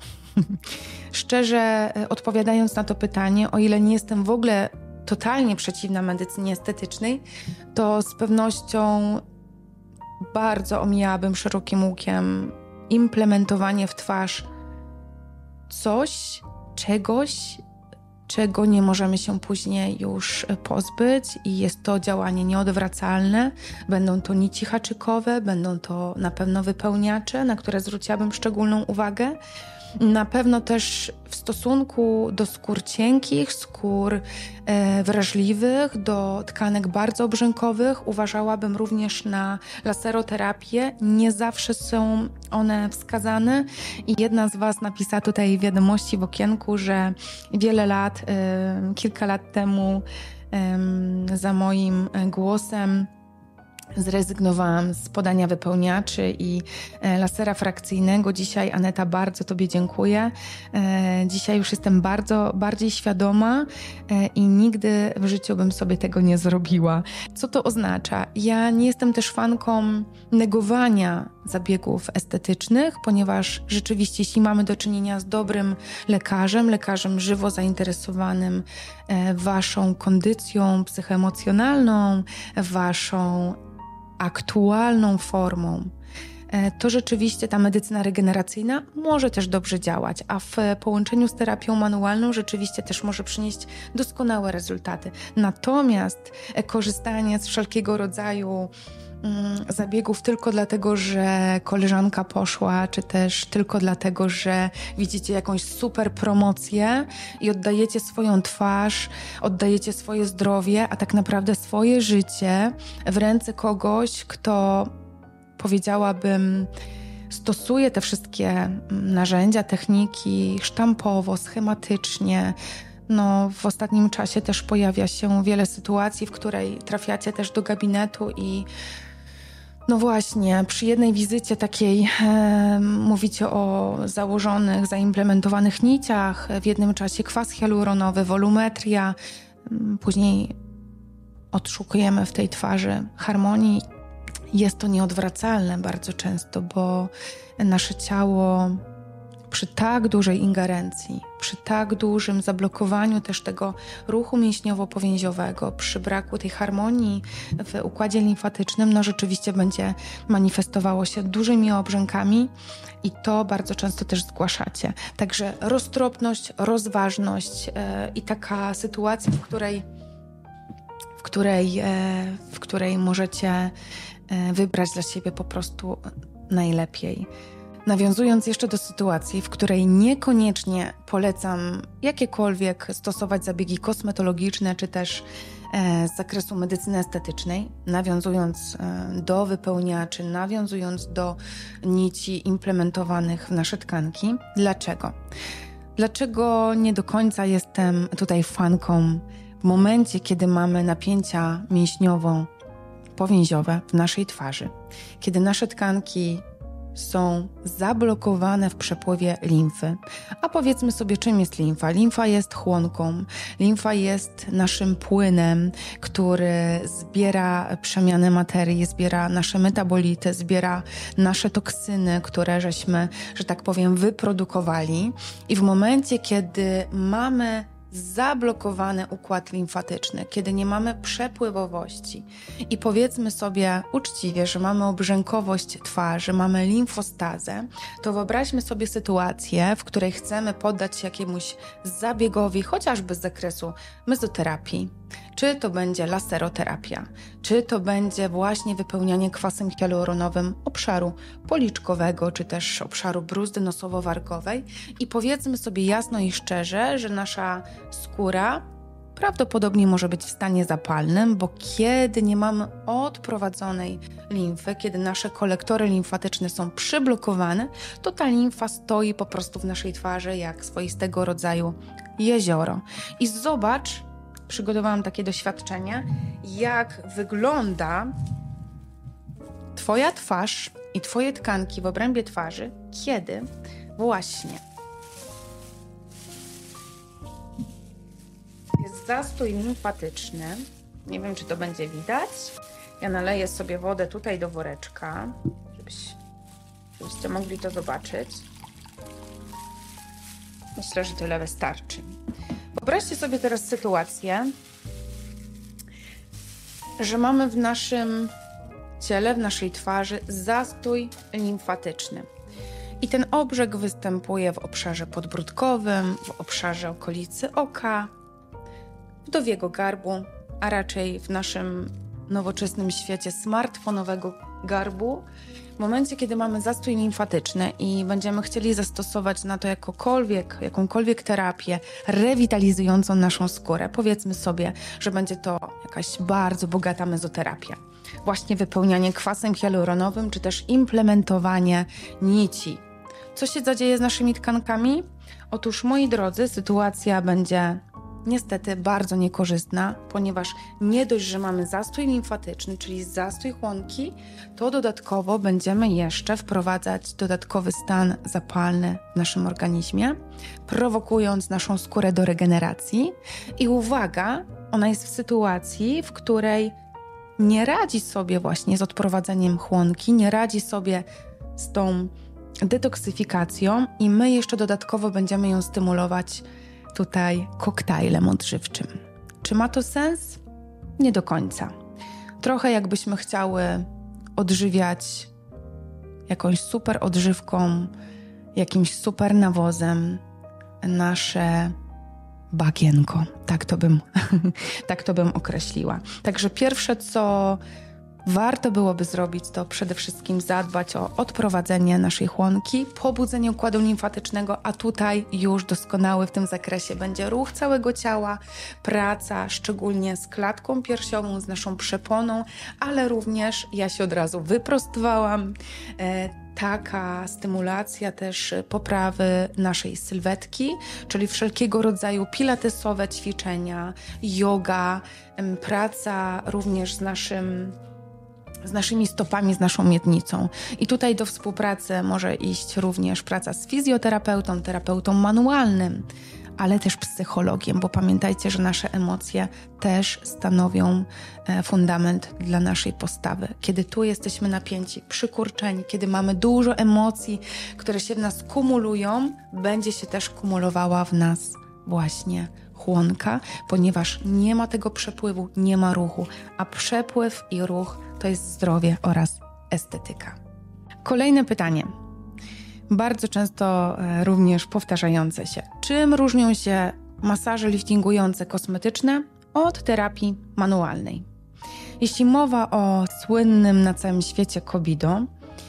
Szczerze odpowiadając na to pytanie, o ile nie jestem w ogóle totalnie przeciwna medycynie estetycznej, to z pewnością bardzo omijałabym szerokim łukiem implementowanie w twarz coś, czegoś, czego nie możemy się później już pozbyć i jest to działanie nieodwracalne. Będą to nici haczykowe, będą to na pewno wypełniacze, na które zwróciłabym szczególną uwagę. Na pewno też w stosunku do skór cienkich, skór e, wrażliwych, do tkanek bardzo obrzękowych uważałabym również na laseroterapię. Nie zawsze są one wskazane i jedna z was napisała tutaj wiadomości w okienku, że wiele lat, e, kilka lat temu e, za moim głosem zrezygnowałam z podania wypełniaczy i lasera frakcyjnego. Dzisiaj, Aneta, bardzo tobie dziękuję. Dzisiaj już jestem bardzo, bardziej świadoma i nigdy w życiu bym sobie tego nie zrobiła. Co to oznacza? Ja nie jestem też fanką negowania zabiegów estetycznych, ponieważ rzeczywiście, jeśli mamy do czynienia z dobrym lekarzem, lekarzem żywo zainteresowanym waszą kondycją psychoemocjonalną, waszą aktualną formą, to rzeczywiście ta medycyna regeneracyjna może też dobrze działać, a w połączeniu z terapią manualną rzeczywiście też może przynieść doskonałe rezultaty. Natomiast korzystanie z wszelkiego rodzaju zabiegów tylko dlatego, że koleżanka poszła, czy też tylko dlatego, że widzicie jakąś super promocję i oddajecie swoją twarz, oddajecie swoje zdrowie, a tak naprawdę swoje życie w ręce kogoś, kto, powiedziałabym, stosuje te wszystkie narzędzia, techniki sztampowo, schematycznie. No, w ostatnim czasie też pojawia się wiele sytuacji, w której trafiacie też do gabinetu i no właśnie, przy jednej wizycie takiej e, mówicie o założonych, zaimplementowanych niciach, w jednym czasie kwas hialuronowy, wolumetria, później odszukujemy w tej twarzy harmonii. Jest to nieodwracalne bardzo często, bo nasze ciało przy tak dużej ingerencji, przy tak dużym zablokowaniu też tego ruchu mięśniowo-powięziowego, przy braku tej harmonii w układzie limfatycznym, no rzeczywiście będzie manifestowało się dużymi obrzękami i to bardzo często też zgłaszacie. Także roztropność, rozważność yy, i taka sytuacja, w której, w której, yy, w której możecie yy, wybrać dla siebie po prostu najlepiej. Nawiązując jeszcze do sytuacji, w której niekoniecznie polecam jakiekolwiek stosować zabiegi kosmetologiczne, czy też e, z zakresu medycyny estetycznej, nawiązując e, do wypełniaczy, nawiązując do nici implementowanych w nasze tkanki. Dlaczego? Dlaczego nie do końca jestem tutaj fanką w momencie, kiedy mamy napięcia mięśniowo-powięziowe w naszej twarzy, kiedy nasze tkanki są zablokowane w przepływie limfy. A powiedzmy sobie, czym jest limfa? Limfa jest chłonką. Limfa jest naszym płynem, który zbiera przemianę materii, zbiera nasze metabolity, zbiera nasze toksyny, które żeśmy, że tak powiem, wyprodukowali. I w momencie, kiedy mamy zablokowany układ limfatyczny, kiedy nie mamy przepływowości i powiedzmy sobie uczciwie, że mamy obrzękowość twarzy, mamy limfostazę, to wyobraźmy sobie sytuację, w której chcemy poddać się jakiemuś zabiegowi, chociażby z zakresu mezoterapii, czy to będzie laseroterapia, czy to będzie właśnie wypełnianie kwasem hialuronowym obszaru policzkowego, czy też obszaru bruzdy nosowo-wargowej i powiedzmy sobie jasno i szczerze, że nasza skóra prawdopodobnie może być w stanie zapalnym, bo kiedy nie mamy odprowadzonej limfy, kiedy nasze kolektory limfatyczne są przyblokowane, to ta limfa stoi po prostu w naszej twarzy jak swoistego rodzaju jezioro. I zobacz, przygotowałam takie doświadczenie, jak wygląda Twoja twarz i Twoje tkanki w obrębie twarzy, kiedy właśnie jest zastój limfatyczny. Nie wiem, czy to będzie widać. Ja naleję sobie wodę tutaj do woreczka, żebyś, żebyście mogli to zobaczyć. Myślę, że tyle wystarczy. Wyobraźcie sobie teraz sytuację, że mamy w naszym ciele, w naszej twarzy zastój limfatyczny. I ten obrzeg występuje w obszarze podbródkowym, w obszarze okolicy oka, wdowiego garbu, a raczej w naszym nowoczesnym świecie smartfonowego garbu. W momencie, kiedy mamy zastój limfatyczny i będziemy chcieli zastosować na to jakokolwiek, jakąkolwiek terapię rewitalizującą naszą skórę, powiedzmy sobie, że będzie to jakaś bardzo bogata mezoterapia. Właśnie wypełnianie kwasem hialuronowym, czy też implementowanie nici. Co się zadzieje z naszymi tkankami? Otóż, moi drodzy, sytuacja będzie niestety bardzo niekorzystna, ponieważ nie dość, że mamy zastój limfatyczny, czyli zastój chłonki, to dodatkowo będziemy jeszcze wprowadzać dodatkowy stan zapalny w naszym organizmie, prowokując naszą skórę do regeneracji. I uwaga, ona jest w sytuacji, w której nie radzi sobie właśnie z odprowadzeniem chłonki, nie radzi sobie z tą detoksyfikacją i my jeszcze dodatkowo będziemy ją stymulować tutaj koktajlem odżywczym. Czy ma to sens? Nie do końca. Trochę jakbyśmy chciały odżywiać jakąś super odżywką, jakimś super nawozem nasze bagienko. Tak to bym, tak to bym określiła. Także pierwsze, co warto byłoby zrobić, to przede wszystkim zadbać o odprowadzenie naszej chłonki, pobudzenie układu limfatycznego, a tutaj już doskonały w tym zakresie będzie ruch całego ciała, praca szczególnie z klatką piersiową, z naszą przeponą, ale również, ja się od razu wyprostowałam, e, taka stymulacja też poprawy naszej sylwetki, czyli wszelkiego rodzaju pilatesowe ćwiczenia, yoga, em, praca również z naszym z naszymi stopami, z naszą miednicą. I tutaj do współpracy może iść również praca z fizjoterapeutą, terapeutą manualnym, ale też psychologiem, bo pamiętajcie, że nasze emocje też stanowią fundament dla naszej postawy. Kiedy tu jesteśmy napięci, przykurczeni, kiedy mamy dużo emocji, które się w nas kumulują, będzie się też kumulowała w nas właśnie chłonka, ponieważ nie ma tego przepływu, nie ma ruchu, a przepływ i ruch to jest zdrowie oraz estetyka. Kolejne pytanie, bardzo często również powtarzające się. Czym różnią się masaże liftingujące kosmetyczne od terapii manualnej? Jeśli mowa o słynnym na całym świecie Cobido,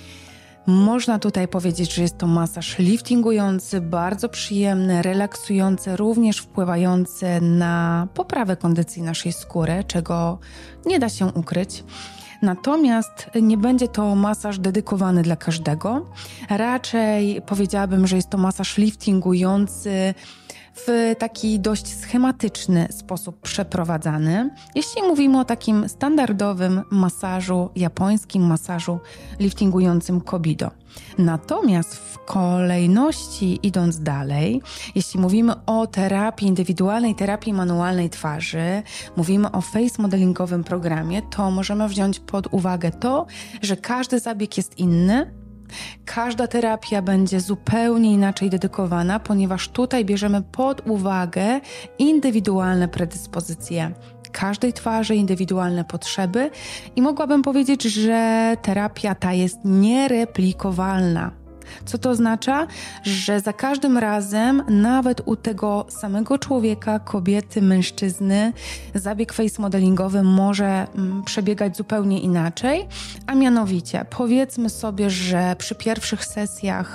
można tutaj powiedzieć, że jest to masaż liftingujący, bardzo przyjemny, relaksujący, również wpływający na poprawę kondycji naszej skóry, czego nie da się ukryć. Natomiast nie będzie to masaż dedykowany dla każdego. Raczej powiedziałabym, że jest to masaż liftingujący w taki dość schematyczny sposób przeprowadzany, jeśli mówimy o takim standardowym masażu, japońskim masażu liftingującym Kobido. Natomiast w kolejności idąc dalej, jeśli mówimy o terapii indywidualnej, terapii manualnej twarzy, mówimy o face modelingowym programie, to możemy wziąć pod uwagę to, że każdy zabieg jest inny. Każda terapia będzie zupełnie inaczej dedykowana, ponieważ tutaj bierzemy pod uwagę indywidualne predyspozycje każdej twarzy, indywidualne potrzeby i mogłabym powiedzieć, że terapia ta jest niereplikowalna. Co to oznacza? Że za każdym razem, nawet u tego samego człowieka, kobiety, mężczyzny, zabieg face modelingowy może mm, przebiegać zupełnie inaczej, a mianowicie powiedzmy sobie, że przy pierwszych sesjach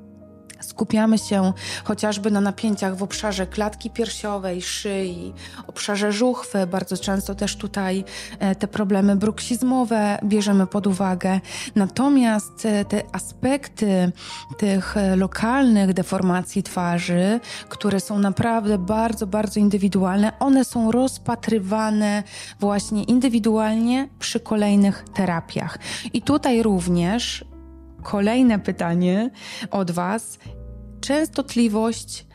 skupiamy się chociażby na napięciach w obszarze klatki piersiowej, szyi, obszarze żuchwy. Bardzo często też tutaj te problemy bruksizmowe bierzemy pod uwagę. Natomiast te aspekty tych lokalnych deformacji twarzy, które są naprawdę bardzo, bardzo indywidualne, one są rozpatrywane właśnie indywidualnie przy kolejnych terapiach. I tutaj również kolejne pytanie od Was. Częstotliwość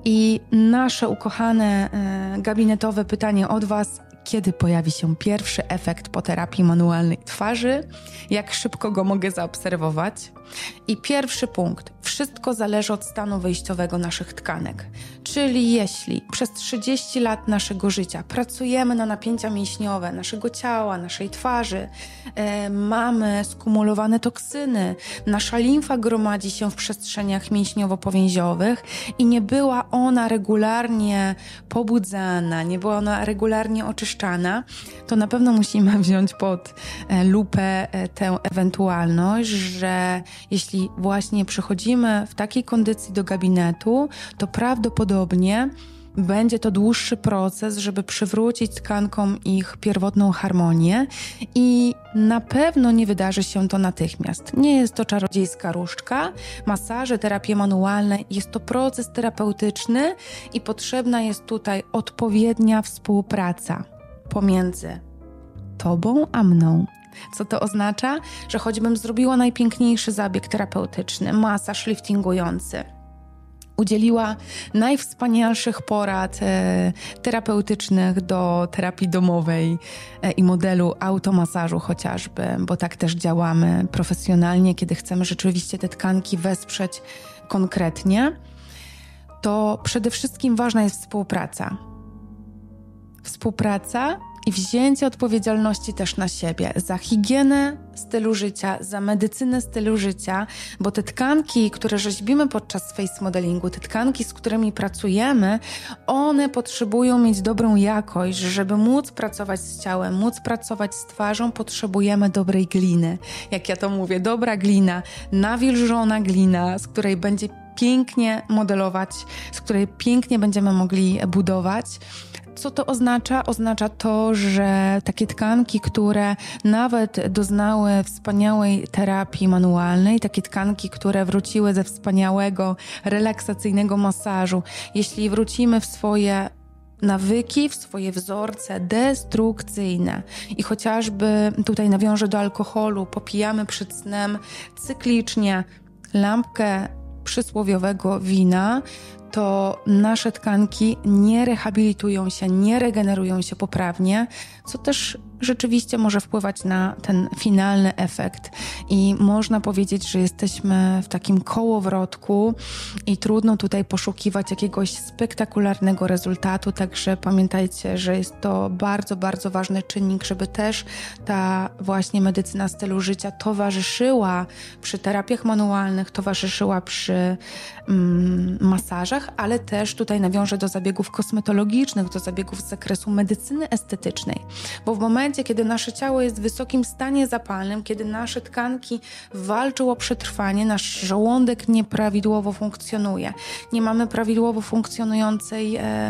i nasze ukochane e, gabinetowe pytanie od Was. Kiedy pojawi się pierwszy efekt po terapii manualnej twarzy? Jak szybko go mogę zaobserwować? I pierwszy punkt. Wszystko zależy od stanu wyjściowego naszych tkanek. Czyli jeśli przez trzydzieści lat naszego życia pracujemy na napięcia mięśniowe naszego ciała, naszej twarzy, e, mamy skumulowane toksyny, nasza limfa gromadzi się w przestrzeniach mięśniowo-powięziowych i nie była ona regularnie pobudzana, nie była ona regularnie oczyszczana, to na pewno musimy wziąć pod e, lupę e, tę ewentualność, że jeśli właśnie przychodzimy w takiej kondycji do gabinetu, to prawdopodobnie będzie to dłuższy proces, żeby przywrócić tkankom ich pierwotną harmonię i na pewno nie wydarzy się to natychmiast. Nie jest to czarodziejska różdżka. Masaże, terapie manualne jest to proces terapeutyczny i potrzebna jest tutaj odpowiednia współpraca pomiędzy Tobą a mną. Co to oznacza? Że choćbym zrobiła najpiękniejszy zabieg terapeutyczny, masaż liftingujący, udzieliła najwspanialszych porad e, terapeutycznych do terapii domowej e, i modelu automasażu chociażby, bo tak też działamy profesjonalnie, kiedy chcemy rzeczywiście te tkanki wesprzeć konkretnie, to przede wszystkim ważna jest współpraca. Współpraca i wzięcie odpowiedzialności też na siebie za higienę stylu życia, za medycynę stylu życia, bo te tkanki, które rzeźbimy podczas face modelingu, te tkanki, z którymi pracujemy, one potrzebują mieć dobrą jakość. Żeby móc pracować z ciałem, móc pracować z twarzą, potrzebujemy dobrej gliny. Jak ja to mówię, dobra glina, nawilżona glina, z której będzie pięknie modelować, z której pięknie będziemy mogli budować. Co to oznacza? Oznacza to, że takie tkanki, które nawet doznały wspaniałej terapii manualnej, takie tkanki, które wróciły ze wspaniałego, relaksacyjnego masażu, jeśli wrócimy w swoje nawyki, w swoje wzorce destrukcyjne i chociażby tutaj nawiążę do alkoholu, popijamy przed snem cyklicznie lampkę przysłowiowego wina, to nasze tkanki nie rehabilitują się, nie regenerują się poprawnie, co też rzeczywiście może wpływać na ten finalny efekt. I można powiedzieć, że jesteśmy w takim kołowrotku i trudno tutaj poszukiwać jakiegoś spektakularnego rezultatu, także pamiętajcie, że jest to bardzo, bardzo ważny czynnik, żeby też ta właśnie medycyna stylu życia towarzyszyła przy terapiach manualnych, towarzyszyła przy mm, masażach, ale też tutaj nawiążę do zabiegów kosmetologicznych, do zabiegów z zakresu medycyny estetycznej, bo w momencie, kiedy nasze ciało jest w wysokim stanie zapalnym, kiedy nasze tkanki walczą o przetrwanie, nasz żołądek nieprawidłowo funkcjonuje, nie mamy prawidłowo funkcjonującej e,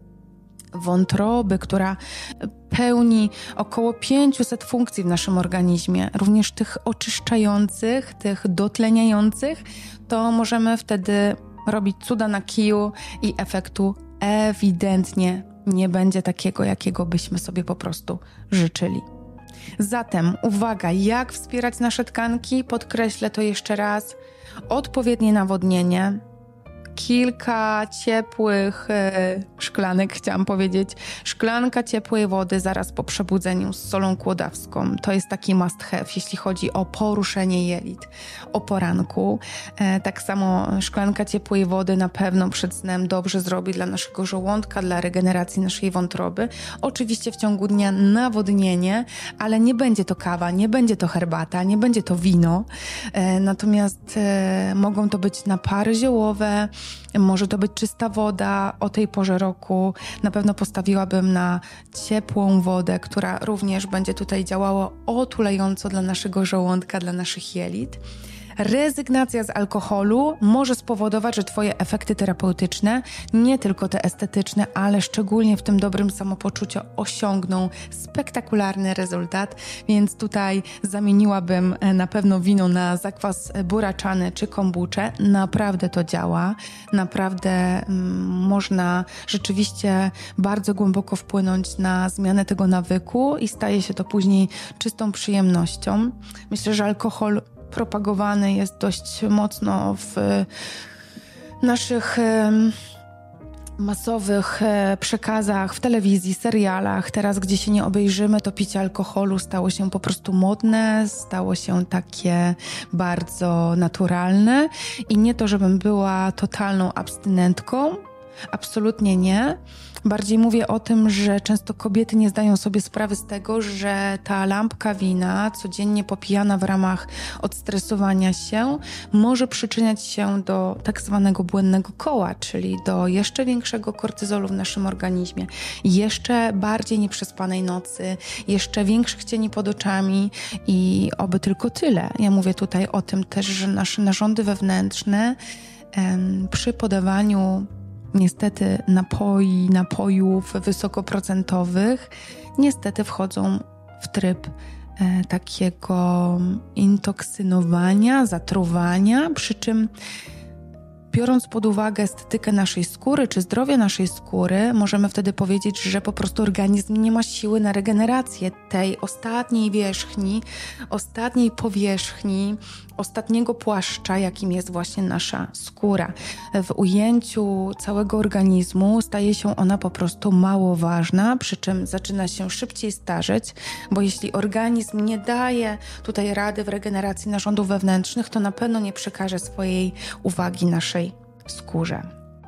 wątroby, która pełni około pięćset funkcji w naszym organizmie, również tych oczyszczających, tych dotleniających, to możemy wtedy robić cuda na kiju i efektu ewidentnie nie będzie takiego, jakiego byśmy sobie po prostu życzyli. Zatem uwaga, jak wspierać nasze tkanki? Podkreślę to jeszcze raz. Odpowiednie nawodnienie, kilka ciepłych e, szklanek, chciałam powiedzieć, szklanka ciepłej wody zaraz po przebudzeniu z solą kłodawską. To jest taki must have, jeśli chodzi o poruszenie jelit o poranku. E, tak samo szklanka ciepłej wody na pewno przed snem dobrze zrobi dla naszego żołądka, dla regeneracji naszej wątroby. Oczywiście w ciągu dnia nawodnienie, ale nie będzie to kawa, nie będzie to herbata, nie będzie to wino. E, natomiast e, mogą to być napary ziołowe, może to być czysta woda. O tej porze roku na pewno postawiłabym na ciepłą wodę, która również będzie tutaj działała otulająco dla naszego żołądka, dla naszych jelit. Rezygnacja z alkoholu może spowodować, że Twoje efekty terapeutyczne, nie tylko te estetyczne, ale szczególnie w tym dobrym samopoczuciu osiągną spektakularny rezultat, więc tutaj zamieniłabym na pewno wino na zakwas buraczany czy kombuczę. Naprawdę to działa, naprawdę mm, można rzeczywiście bardzo głęboko wpłynąć na zmianę tego nawyku i staje się to później czystą przyjemnością. Myślę, że alkohol propagowany jest dość mocno w naszych masowych przekazach, w telewizji, serialach. Teraz, gdzie się nie obejrzymy, to picie alkoholu stało się po prostu modne, stało się takie bardzo naturalne i nie to, żebym była totalną abstynentką, absolutnie nie. Bardziej mówię o tym, że często kobiety nie zdają sobie sprawy z tego, że ta lampka wina, codziennie popijana w ramach odstresowania się, może przyczyniać się do tak zwanego błędnego koła, czyli do jeszcze większego kortyzolu w naszym organizmie, jeszcze bardziej nieprzespanej nocy, jeszcze większych cieni pod oczami i oby tylko tyle. Ja mówię tutaj o tym też, że nasze narządy wewnętrzne em, przy podawaniu niestety napoi, napojów wysokoprocentowych niestety wchodzą w tryb e, takiego intoksynowania, zatruwania, przy czym biorąc pod uwagę estetykę naszej skóry czy zdrowie naszej skóry, możemy wtedy powiedzieć, że po prostu organizm nie ma siły na regenerację tej ostatniej wierzchni, ostatniej powierzchni, ostatniego płaszcza, jakim jest właśnie nasza skóra. W ujęciu całego organizmu staje się ona po prostu mało ważna, przy czym zaczyna się szybciej starzeć, bo jeśli organizm nie daje tutaj rady w regeneracji narządów wewnętrznych, to na pewno nie przekaże swojej uwagi naszej skórze.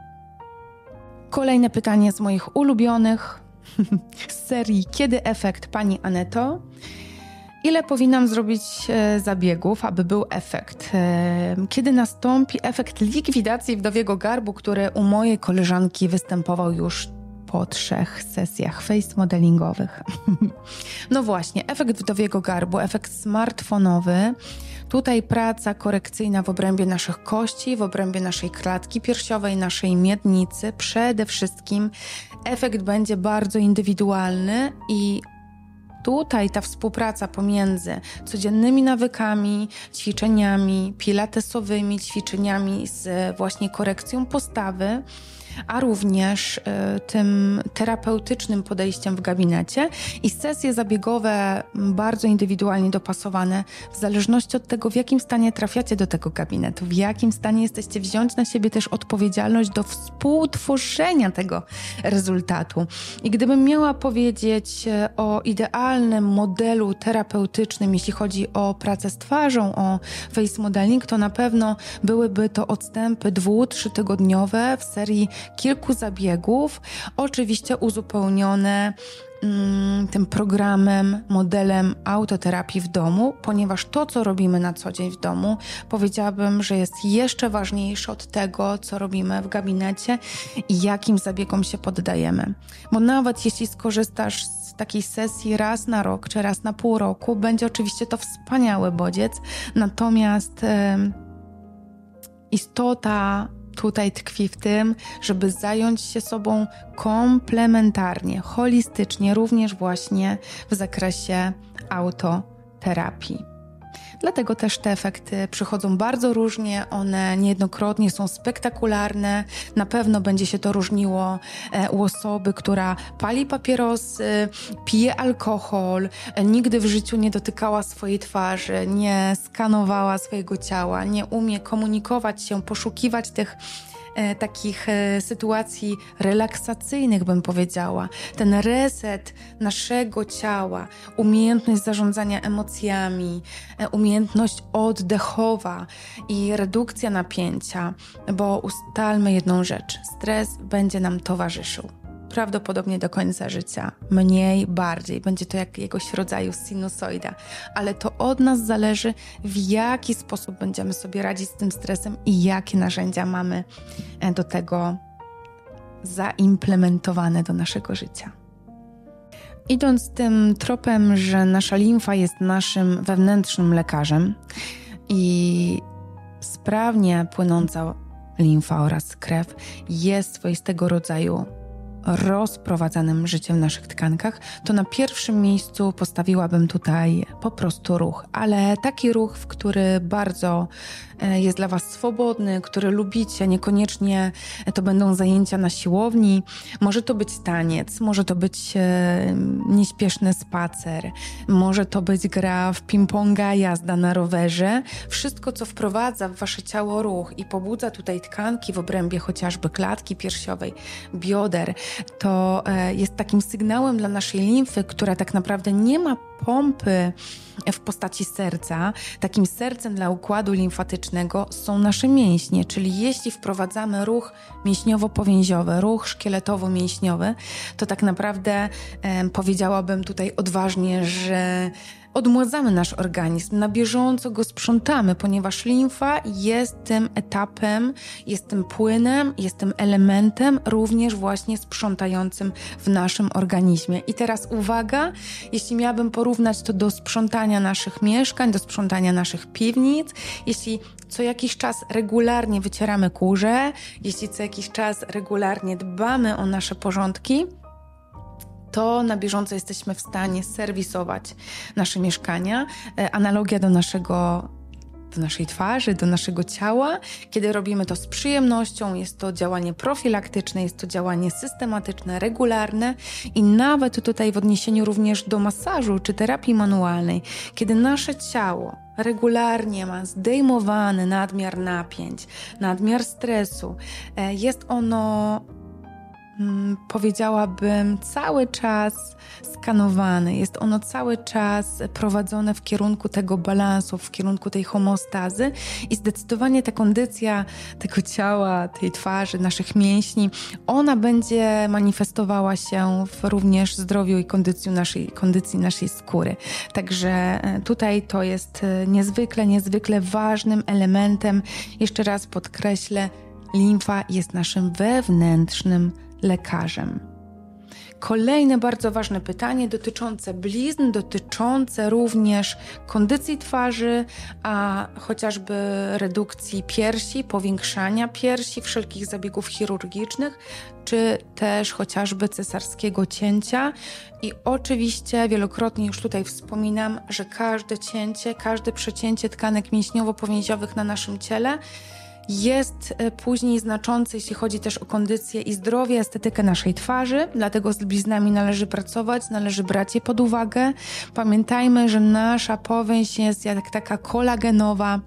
Kolejne pytanie z moich ulubionych z serii Kiedy efekt, Pani Aneto? Ile powinnam zrobić e, zabiegów, aby był efekt? E, kiedy nastąpi efekt likwidacji wdowiego garbu, który u mojej koleżanki występował już po trzech sesjach face modelingowych? No właśnie, efekt wdowiego garbu, efekt smartfonowy. Tutaj praca korekcyjna w obrębie naszych kości, w obrębie naszej klatki piersiowej, naszej miednicy. Przede wszystkim efekt będzie bardzo indywidualny i tutaj ta współpraca pomiędzy codziennymi nawykami, ćwiczeniami pilatesowymi, ćwiczeniami z właśnie korekcją postawy, a również y, tym terapeutycznym podejściem w gabinecie i sesje zabiegowe bardzo indywidualnie dopasowane w zależności od tego, w jakim stanie trafiacie do tego gabinetu, w jakim stanie jesteście wziąć na siebie też odpowiedzialność do współtworzenia tego rezultatu. I gdybym miała powiedzieć o idealnym modelu terapeutycznym, jeśli chodzi o pracę z twarzą, o face modeling, to na pewno byłyby to odstępy dwu-, trzytygodniowe w serii kilku zabiegów, oczywiście uzupełnione mm, tym programem, modelem autoterapii w domu, ponieważ to, co robimy na co dzień w domu, powiedziałabym, że jest jeszcze ważniejsze od tego, co robimy w gabinecie i jakim zabiegom się poddajemy. Bo nawet jeśli skorzystasz z takiej sesji raz na rok, czy raz na pół roku, będzie oczywiście to wspaniały bodziec, natomiast e, istota tutaj tkwi w tym, żeby zająć się sobą komplementarnie, holistycznie, również właśnie w zakresie autoterapii. Dlatego też te efekty przychodzą bardzo różnie, one niejednokrotnie są spektakularne. Na pewno będzie się to różniło u osoby, która pali papierosy, pije alkohol, nigdy w życiu nie dotykała swojej twarzy, nie skanowała swojego ciała, nie umie komunikować się, poszukiwać tych e, takich e, sytuacji relaksacyjnych, bym powiedziała. Ten reset naszego ciała, umiejętność zarządzania emocjami, e, umiejętność oddechowa i redukcja napięcia, bo ustalmy jedną rzecz, stres będzie nam towarzyszył. Prawdopodobnie do końca życia, mniej, bardziej. Będzie to jakiegoś rodzaju sinusoida, ale to od nas zależy, w jaki sposób będziemy sobie radzić z tym stresem i jakie narzędzia mamy do tego zaimplementowane do naszego życia. Idąc tym tropem, że nasza limfa jest naszym wewnętrznym lekarzem i sprawnie płynąca limfa oraz krew jest swoistego rodzaju rozprowadzanym życiem w naszych tkankach, to na pierwszym miejscu postawiłabym tutaj po prostu ruch, ale taki ruch, w który bardzo jest dla Was swobodny, który lubicie, niekoniecznie to będą zajęcia na siłowni, może to być taniec, może to być e, nieśpieszny spacer, może to być gra w ping-ponga, jazda na rowerze, wszystko co wprowadza w Wasze ciało ruch i pobudza tutaj tkanki w obrębie chociażby klatki piersiowej, bioder, to e, jest takim sygnałem dla naszej limfy, która tak naprawdę nie ma pompy w postaci serca. Takim sercem dla układu limfatycznego są nasze mięśnie, czyli jeśli wprowadzamy ruch mięśniowo-powięziowy, ruch szkieletowo-mięśniowy, to tak naprawdę e, powiedziałabym tutaj odważnie, że odmładzamy nasz organizm, na bieżąco go sprzątamy, ponieważ limfa jest tym etapem, jest tym płynem, jest tym elementem również właśnie sprzątającym w naszym organizmie. I teraz uwaga, jeśli miałabym porównać to do sprzątania naszych mieszkań, do sprzątania naszych piwnic, jeśli co jakiś czas regularnie wycieramy kurze, jeśli co jakiś czas regularnie dbamy o nasze porządki, to na bieżąco jesteśmy w stanie serwisować nasze mieszkania. Analogia do naszego, do naszej twarzy, do naszego ciała. Kiedy robimy to z przyjemnością, jest to działanie profilaktyczne, jest to działanie systematyczne, regularne i nawet tutaj w odniesieniu również do masażu czy terapii manualnej, kiedy nasze ciało regularnie ma zdejmowany nadmiar napięć, nadmiar stresu, jest ono powiedziałabym cały czas skanowane, jest ono cały czas prowadzone w kierunku tego balansu, w kierunku tej homeostazy i zdecydowanie ta kondycja tego ciała, tej twarzy, naszych mięśni, ona będzie manifestowała się w również zdrowiu i kondycji naszej, kondycji naszej skóry. Także tutaj to jest niezwykle, niezwykle ważnym elementem. Jeszcze raz podkreślę, limfa jest naszym wewnętrznym lekarzem. Kolejne bardzo ważne pytanie dotyczące blizn, dotyczące również kondycji twarzy, a chociażby redukcji piersi, powiększania piersi, wszelkich zabiegów chirurgicznych, czy też chociażby cesarskiego cięcia. I oczywiście wielokrotnie już tutaj wspominam, że każde cięcie, każde przecięcie tkanek mięśniowo-powięziowych na naszym ciele jest później znaczący, jeśli chodzi też o kondycję i zdrowie, estetykę naszej twarzy, dlatego z bliznami należy pracować, należy brać je pod uwagę. Pamiętajmy, że nasza powieść jest jak taka kolagenowa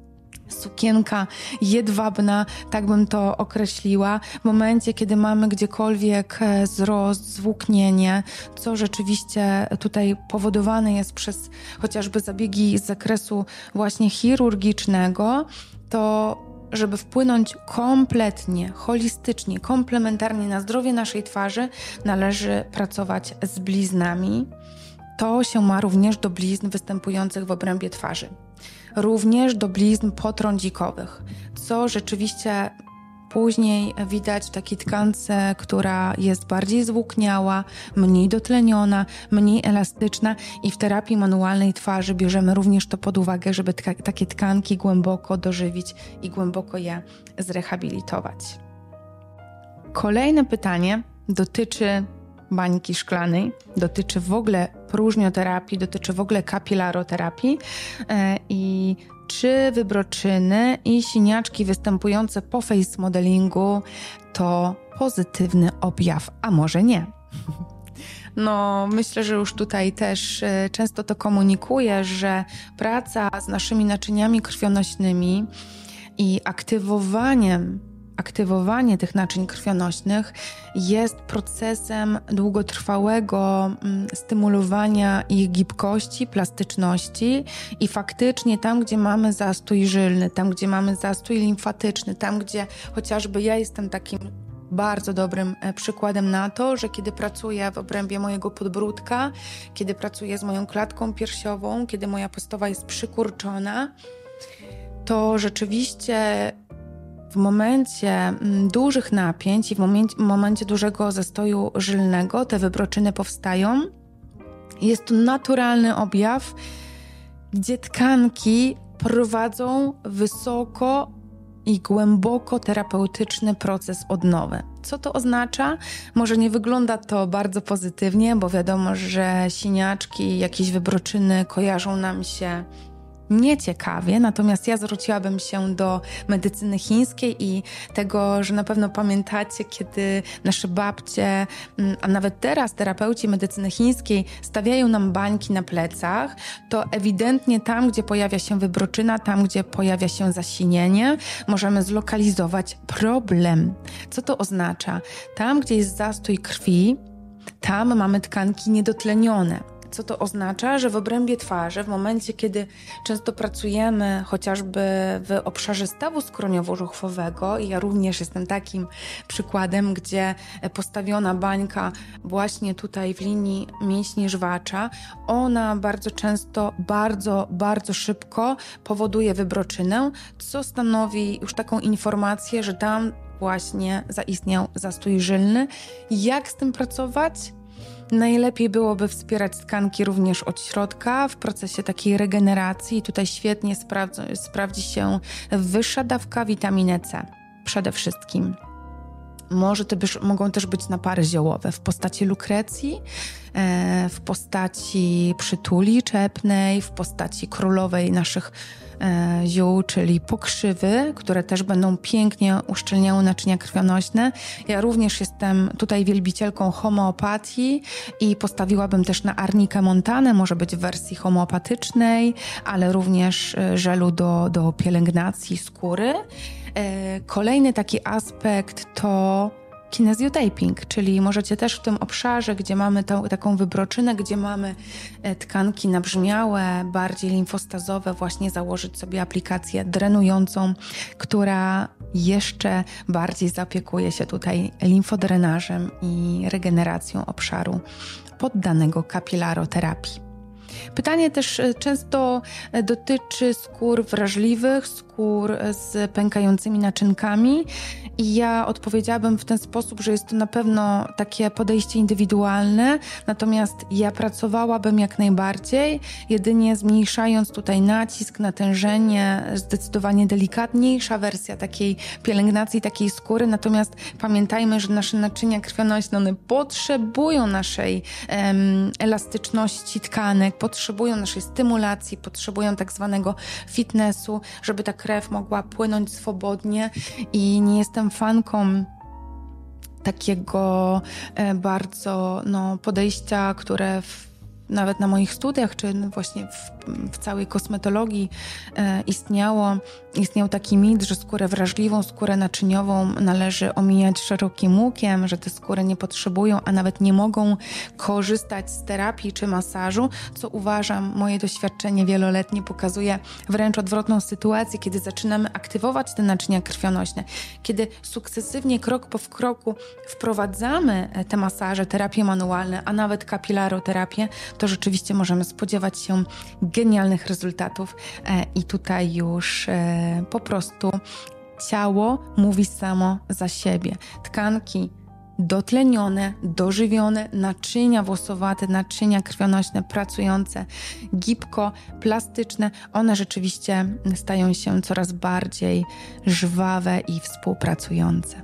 sukienka jedwabna, tak bym to określiła. W momencie, kiedy mamy gdziekolwiek wzrost, zwłóknienie, co rzeczywiście tutaj powodowane jest przez chociażby zabiegi z zakresu właśnie chirurgicznego, to żeby wpłynąć kompletnie, holistycznie, komplementarnie na zdrowie naszej twarzy, należy pracować z bliznami. To się ma również do blizn występujących w obrębie twarzy. Również do blizn potrądzikowych, co rzeczywiście później widać w takiej tkance, która jest bardziej zwłókniała, mniej dotleniona, mniej elastyczna i w terapii manualnej twarzy bierzemy również to pod uwagę, żeby tka- takie tkanki głęboko dożywić i głęboko je zrehabilitować. Kolejne pytanie dotyczy bańki szklanej, dotyczy w ogóle próżnioterapii, dotyczy w ogóle kapilaroterapii i czy wybroczyny i siniaczki występujące po face modelingu to pozytywny objaw, a może nie? No, myślę, że już tutaj też często to komunikuję, że praca z naszymi naczyniami krwionośnymi i aktywowaniem, aktywowanie tych naczyń krwionośnych jest procesem długotrwałego stymulowania ich gibkości, plastyczności i faktycznie tam, gdzie mamy zastój żylny, tam, gdzie mamy zastój limfatyczny, tam, gdzie chociażby ja jestem takim bardzo dobrym przykładem na to, że kiedy pracuję w obrębie mojego podbródka, kiedy pracuję z moją klatką piersiową, kiedy moja postawa jest przykurczona, to rzeczywiście w momencie dużych napięć i w momencie, w momencie dużego zastoju żylnego te wybroczyny powstają. Jest to naturalny objaw, gdzie tkanki prowadzą wysoko i głęboko terapeutyczny proces odnowy. Co to oznacza? Może nie wygląda to bardzo pozytywnie, bo wiadomo, że siniaczki, jakieś wybroczyny kojarzą nam się nieciekawie, natomiast ja zwróciłabym się do medycyny chińskiej i tego, że na pewno pamiętacie, kiedy nasze babcie, a nawet teraz terapeuci medycyny chińskiej stawiają nam bańki na plecach, to ewidentnie tam, gdzie pojawia się wybroczyna, tam, gdzie pojawia się zasinienie, możemy zlokalizować problem. Co to oznacza? Tam, gdzie jest zastój krwi, tam mamy tkanki niedotlenione. Co to oznacza? Że w obrębie twarzy, w momencie, kiedy często pracujemy chociażby w obszarze stawu skroniowo-żuchwowego, i ja również jestem takim przykładem, gdzie postawiona bańka właśnie tutaj w linii mięśni żwacza, ona bardzo często, bardzo, bardzo szybko powoduje wybroczynę, co stanowi już taką informację, że tam właśnie zaistniał zastój żylny. Jak z tym pracować? Najlepiej byłoby wspierać tkanki również od środka w procesie takiej regeneracji. Tutaj świetnie sprawdzi, sprawdzi się wyższa dawka witaminy C przede wszystkim. Może to byś, mogą też być napary ziołowe w postaci lukrecji, e, w postaci przytuli czepnej, w postaci królowej naszych e, ziół, czyli pokrzywy, które też będą pięknie uszczelniały naczynia krwionośne. Ja również jestem tutaj wielbicielką homeopatii i postawiłabym też na arnikę montanę, może być w wersji homeopatycznej, ale również żelu do, do pielęgnacji skóry. Kolejny taki aspekt to kinesiotaping, czyli możecie też w tym obszarze, gdzie mamy tą, taką wybroczynę, gdzie mamy tkanki nabrzmiałe, bardziej limfostazowe, właśnie założyć sobie aplikację drenującą, która jeszcze bardziej zaopiekuje się tutaj limfodrenażem i regeneracją obszaru poddanego kapilaroterapii. Pytanie też często dotyczy skór wrażliwych, skór z pękającymi naczynkami i ja odpowiedziałabym w ten sposób, że jest to na pewno takie podejście indywidualne, natomiast ja pracowałabym jak najbardziej, jedynie zmniejszając tutaj nacisk, natężenie, zdecydowanie delikatniejsza wersja takiej pielęgnacji, takiej skóry, natomiast pamiętajmy, że nasze naczynia krwionośne, one potrzebują naszej em, elastyczności tkanek, potrzebują naszej stymulacji, potrzebują tak zwanego fitnessu, żeby ta krew mogła płynąć swobodnie i nie jestem fanką takiego e, bardzo no, podejścia, które w, nawet na moich studiach, czy właśnie w, w całej kosmetologii e, istniało, istniał taki mit, że skórę wrażliwą, skórę naczyniową należy omijać szerokim łukiem, że te skóry nie potrzebują, a nawet nie mogą korzystać z terapii czy masażu, co uważam, moje doświadczenie wieloletnie pokazuje wręcz odwrotną sytuację, kiedy zaczynamy aktywować te naczynia krwionośne, kiedy sukcesywnie, krok po kroku wprowadzamy te masaże, terapie manualne, a nawet kapilaroterapię, to rzeczywiście możemy spodziewać się genialnych rezultatów e, i tutaj już e, po prostu ciało mówi samo za siebie. Tkanki dotlenione, dożywione, naczynia włosowate, naczynia krwionośne, pracujące, gibko, plastyczne, one rzeczywiście stają się coraz bardziej żwawe i współpracujące.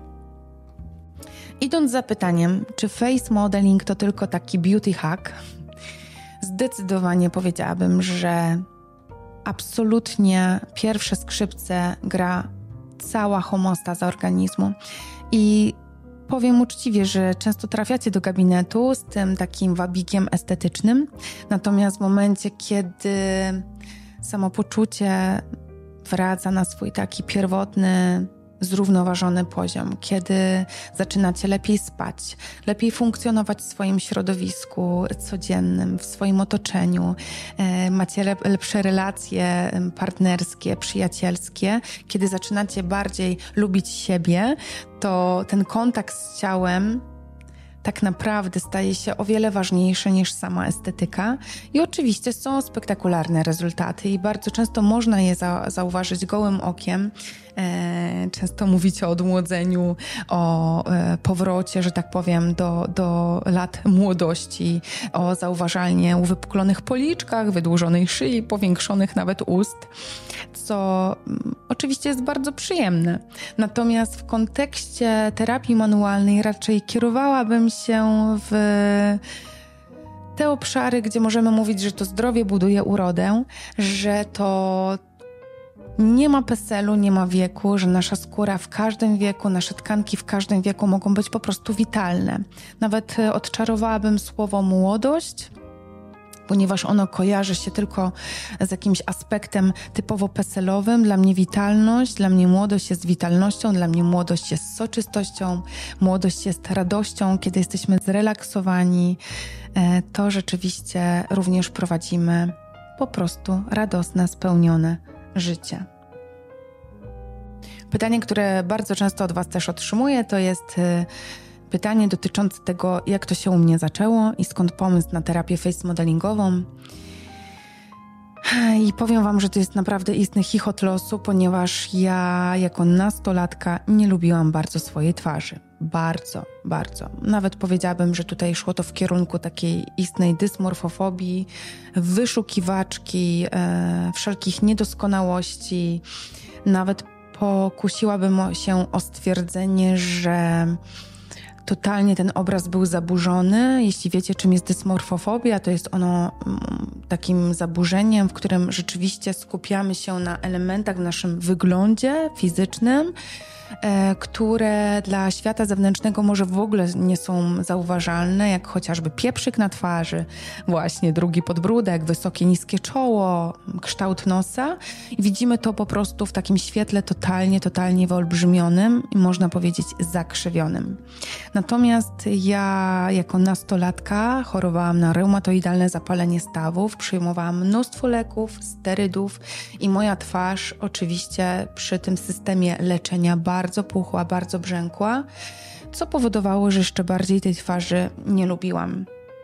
Idąc za pytaniem, czy face modeling to tylko taki beauty hack? Zdecydowanie powiedziałabym, że absolutnie pierwsze skrzypce gra cała homeostaza organizmu. I powiem uczciwie, że często trafiacie do gabinetu z tym takim wabikiem estetycznym, natomiast w momencie, kiedy samopoczucie wraca na swój taki pierwotny, zrównoważony poziom, kiedy zaczynacie lepiej spać, lepiej funkcjonować w swoim środowisku codziennym, w swoim otoczeniu, e, macie lep- lepsze relacje partnerskie, przyjacielskie, kiedy zaczynacie bardziej lubić siebie, to ten kontakt z ciałem tak naprawdę staje się o wiele ważniejszy niż sama estetyka. I oczywiście są spektakularne rezultaty i bardzo często można je za- zauważyć gołym okiem. E, często mówicie o odmłodzeniu, o e, powrocie, że tak powiem, do, do lat młodości, o zauważalnie uwypuklonych policzkach, wydłużonej szyi, powiększonych nawet ust, co mm, oczywiście jest bardzo przyjemne. Natomiast w kontekście terapii manualnej raczej kierowałabym się w te obszary, gdzie możemy mówić, że to zdrowie buduje urodę, że to nie ma peselu, nie ma wieku, że nasza skóra w każdym wieku, nasze tkanki w każdym wieku mogą być po prostu witalne. Nawet odczarowałabym słowo młodość, ponieważ ono kojarzy się tylko z jakimś aspektem typowo peselowym. Dla mnie witalność, dla mnie młodość jest witalnością, dla mnie młodość jest soczystością, młodość jest radością, kiedy jesteśmy zrelaksowani. To rzeczywiście również prowadzimy po prostu radosne, spełnione życie. Pytanie, które bardzo często od Was też otrzymuję, to jest pytanie dotyczące tego, jak to się u mnie zaczęło i skąd pomysł na terapię face modelingową. I powiem Wam, że to jest naprawdę istny chichot losu, ponieważ ja jako nastolatka nie lubiłam bardzo swojej twarzy. Bardzo, bardzo. Nawet powiedziałabym, że tutaj szło to w kierunku takiej istnej dysmorfofobii, wyszukiwaczki e, wszelkich niedoskonałości. Nawet pokusiłabym się o stwierdzenie, że totalnie ten obraz był zaburzony. Jeśli wiecie, czym jest dysmorfofobia, to jest ono takim zaburzeniem, w którym rzeczywiście skupiamy się na elementach w naszym wyglądzie fizycznym, które dla świata zewnętrznego może w ogóle nie są zauważalne, jak chociażby pieprzyk na twarzy, właśnie drugi podbródek, wysokie, niskie czoło, kształt nosa. I widzimy to po prostu w takim świetle totalnie, totalnie wyolbrzymionym i można powiedzieć zakrzywionym. Natomiast ja jako nastolatka chorowałam na reumatoidalne zapalenie stawów, przyjmowałam mnóstwo leków, sterydów i moja twarz oczywiście przy tym systemie leczenia bardzo puchła, bardzo brzękła, co powodowało, że jeszcze bardziej tej twarzy nie lubiłam.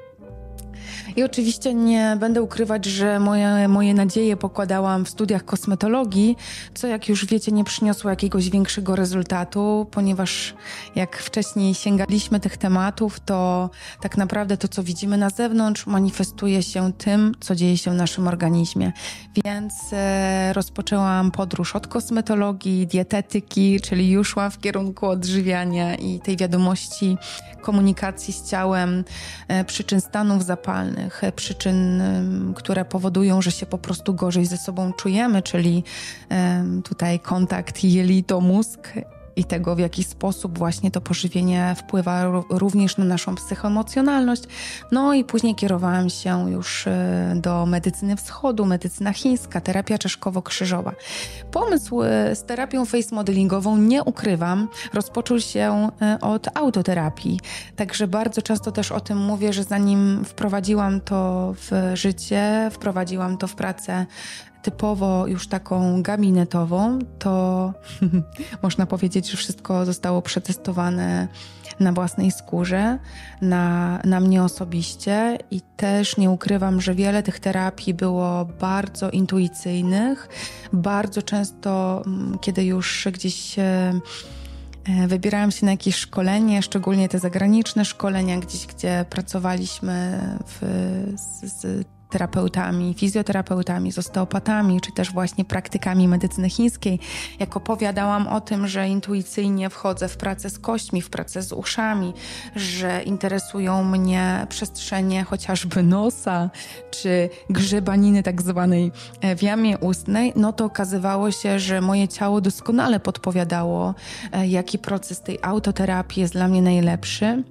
I oczywiście nie będę ukrywać, że moje, moje nadzieje pokładałam w studiach kosmetologii, co jak już wiecie nie przyniosło jakiegoś większego rezultatu, ponieważ jak wcześniej sięgaliśmy tych tematów, to tak naprawdę to, co widzimy na zewnątrz, manifestuje się tym, co dzieje się w naszym organizmie. Więc e, rozpoczęłam podróż od kosmetologii, dietetyki, czyli już szłam w kierunku odżywiania i tej wiadomości komunikacji z ciałem, e, przyczyn stanów zapalnych, przyczyn, które powodują, że się po prostu gorzej ze sobą czujemy, czyli tutaj kontakt jelito-mózg i tego, w jaki sposób właśnie to pożywienie wpływa również na naszą psychoemocjonalność. No i później kierowałam się już do medycyny wschodu, medycyna chińska, terapia czeszkowo-krzyżowa. Pomysł z terapią face modelingową, nie ukrywam, rozpoczął się od autoterapii. Także bardzo często też o tym mówię, że zanim wprowadziłam to w życie, wprowadziłam to w pracę typowo już taką gabinetową, to można powiedzieć, że wszystko zostało przetestowane na własnej skórze, na, na mnie osobiście i też nie ukrywam, że wiele tych terapii było bardzo intuicyjnych. Bardzo często, kiedy już gdzieś wybierałam się na jakieś szkolenie, szczególnie te zagraniczne szkolenia, gdzieś, gdzie pracowaliśmy w, z, z terapeutami, fizjoterapeutami, z osteopatami, czy też właśnie praktykami medycyny chińskiej, jak opowiadałam o tym, że intuicyjnie wchodzę w pracę z kośćmi, w pracę z uszami, że interesują mnie przestrzenie chociażby nosa, czy grzybaniny tak zwanej w jamie ustnej, no to okazywało się, że moje ciało doskonale podpowiadało, jaki proces tej autoterapii jest dla mnie najlepszy.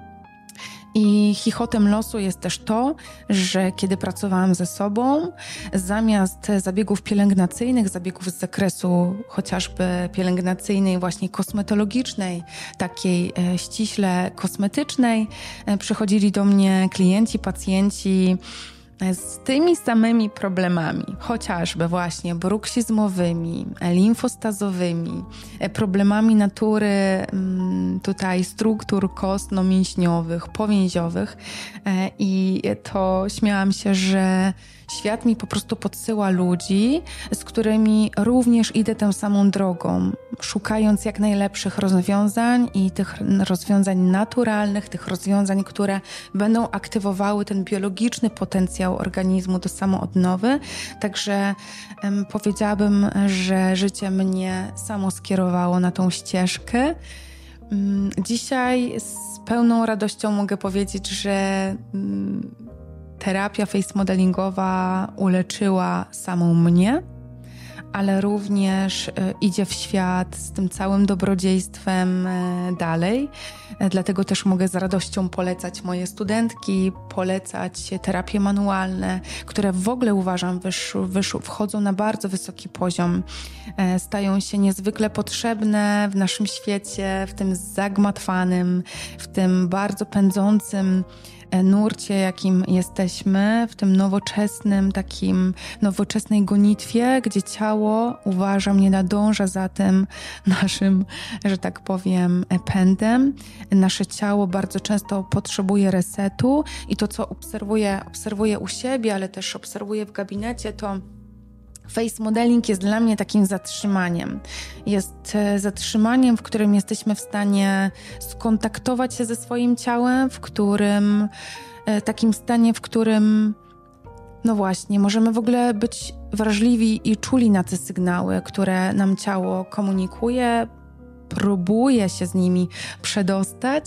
I chichotem losu jest też to, że kiedy pracowałam ze sobą, zamiast zabiegów pielęgnacyjnych, zabiegów z zakresu chociażby pielęgnacyjnej, właśnie kosmetologicznej, takiej e, ściśle kosmetycznej, e, przychodzili do mnie klienci, pacjenci z tymi samymi problemami, chociażby właśnie bruksizmowymi, limfostazowymi, problemami natury tutaj struktur kostno-mięśniowych, powięziowych i to śmiałam się, że świat mi po prostu podsyła ludzi, z którymi również idę tę samą drogą, szukając jak najlepszych rozwiązań i tych rozwiązań naturalnych, tych rozwiązań, które będą aktywowały ten biologiczny potencjał organizmu do samoodnowy. Także um, powiedziałabym, że życie mnie samo skierowało na tą ścieżkę. Um, dzisiaj z pełną radością mogę powiedzieć, że um, terapia face modelingowa uleczyła samą mnie, ale również idzie w świat z tym całym dobrodziejstwem dalej. Dlatego też mogę z radością polecać moje studentki, polecać terapie manualne, które w ogóle uważam wysz, wysz, wchodzą na bardzo wysoki poziom. Stają się niezwykle potrzebne w naszym świecie, w tym zagmatwanym, w tym bardzo pędzącym nurcie, jakim jesteśmy, w tym nowoczesnym, takim nowoczesnej gonitwie, gdzie ciało, uważam, nie nadąża za tym naszym, że tak powiem, pędem. Nasze ciało bardzo często potrzebuje resetu i to, co obserwuję, obserwuję u siebie, ale też obserwuję w gabinecie, to face modeling jest dla mnie takim zatrzymaniem. Jest zatrzymaniem, w którym jesteśmy w stanie skontaktować się ze swoim ciałem, w którym, takim stanie, w którym, no właśnie, możemy w ogóle być wrażliwi i czuli na te sygnały, które nam ciało komunikuje, próbuje się z nimi przedostać.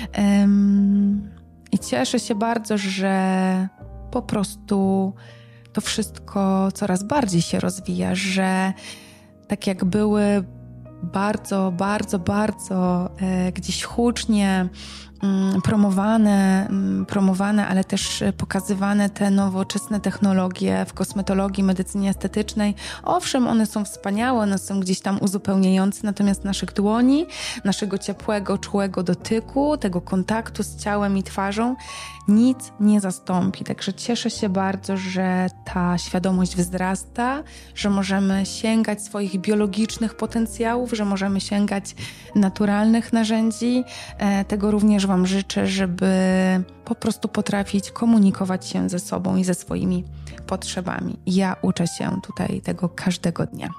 Um, I cieszę się bardzo, że po prostu to wszystko coraz bardziej się rozwija, że tak jak były bardzo, bardzo, bardzo e, gdzieś hucznie mm, promowane, mm, promowane, ale też pokazywane te nowoczesne technologie w kosmetologii, medycynie estetycznej. Owszem, one są wspaniałe, one są gdzieś tam uzupełniające, natomiast naszych dłoni, naszego ciepłego, czułego dotyku, tego kontaktu z ciałem i twarzą nic nie zastąpi. Także cieszę się bardzo, że ta świadomość wzrasta, że możemy sięgać swoich biologicznych potencjałów, że możemy sięgać naturalnych narzędzi. Tego również Wam życzę, żeby po prostu potrafić komunikować się ze sobą i ze swoimi potrzebami. Ja uczę się tutaj tego każdego dnia.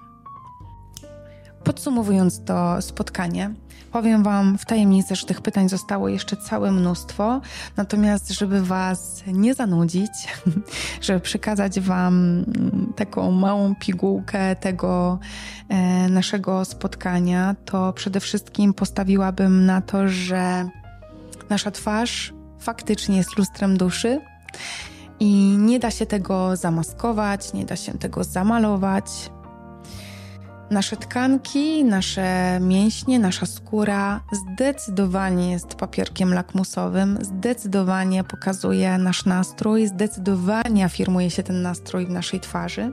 Podsumowując to spotkanie, powiem Wam w tajemnicy, że tych pytań zostało jeszcze całe mnóstwo, natomiast żeby Was nie zanudzić, żeby przekazać Wam taką małą pigułkę tego e, naszego spotkania, to przede wszystkim postawiłabym na to, że nasza twarz faktycznie jest lustrem duszy i nie da się tego zamaskować, nie da się tego zamalować. Nasze tkanki, nasze mięśnie, nasza skóra zdecydowanie jest papierkiem lakmusowym, zdecydowanie pokazuje nasz nastrój, zdecydowanie afirmuje się ten nastrój w naszej twarzy.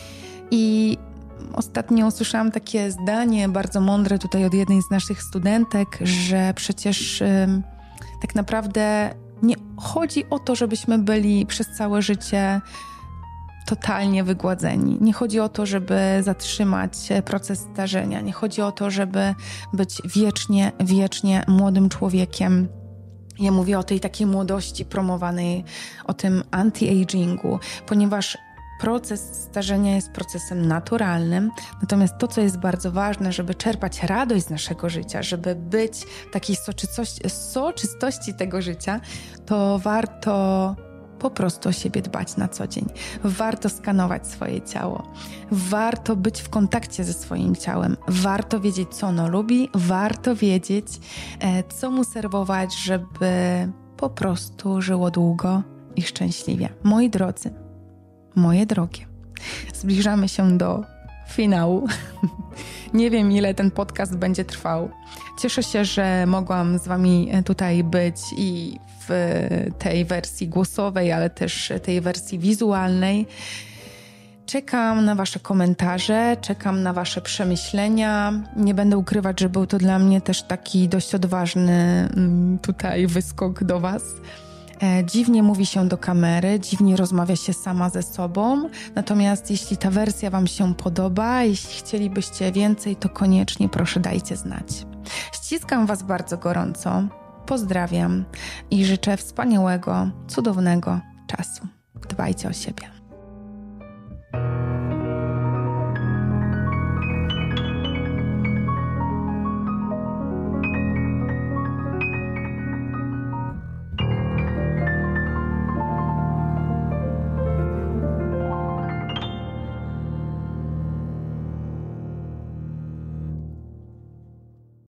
I ostatnio usłyszałam takie zdanie bardzo mądre tutaj od jednej z naszych studentek, że przecież ym, tak naprawdę nie chodzi o to, żebyśmy byli przez całe życie totalnie wygładzeni. Nie chodzi o to, żeby zatrzymać proces starzenia. Nie chodzi o to, żeby być wiecznie, wiecznie młodym człowiekiem. Ja mówię o tej takiej młodości promowanej, o tym anti-agingu, ponieważ proces starzenia jest procesem naturalnym, natomiast to, co jest bardzo ważne, żeby czerpać radość z naszego życia, żeby być w takiej soczystości, soczystości tego życia, to warto po prostu o siebie dbać na co dzień. Warto skanować swoje ciało. Warto być w kontakcie ze swoim ciałem. Warto wiedzieć, co ono lubi. Warto wiedzieć, co mu serwować, żeby po prostu żyło długo i szczęśliwie. Moi drodzy, moje drogie, zbliżamy się do finału. Nie wiem, ile ten podcast będzie trwał. Cieszę się, że mogłam z wami tutaj być i w tej wersji głosowej, ale też tej wersji wizualnej. Czekam na wasze komentarze, czekam na wasze przemyślenia. Nie będę ukrywać, że był to dla mnie też taki dość odważny tutaj wyskok do was. Dziwnie mówi się do kamery, dziwnie rozmawia się sama ze sobą. Natomiast jeśli ta wersja wam się podoba, jeśli chcielibyście więcej, to koniecznie proszę dajcie znać. Ściskam was bardzo gorąco, pozdrawiam i życzę wspaniałego, cudownego czasu. Dbajcie o siebie.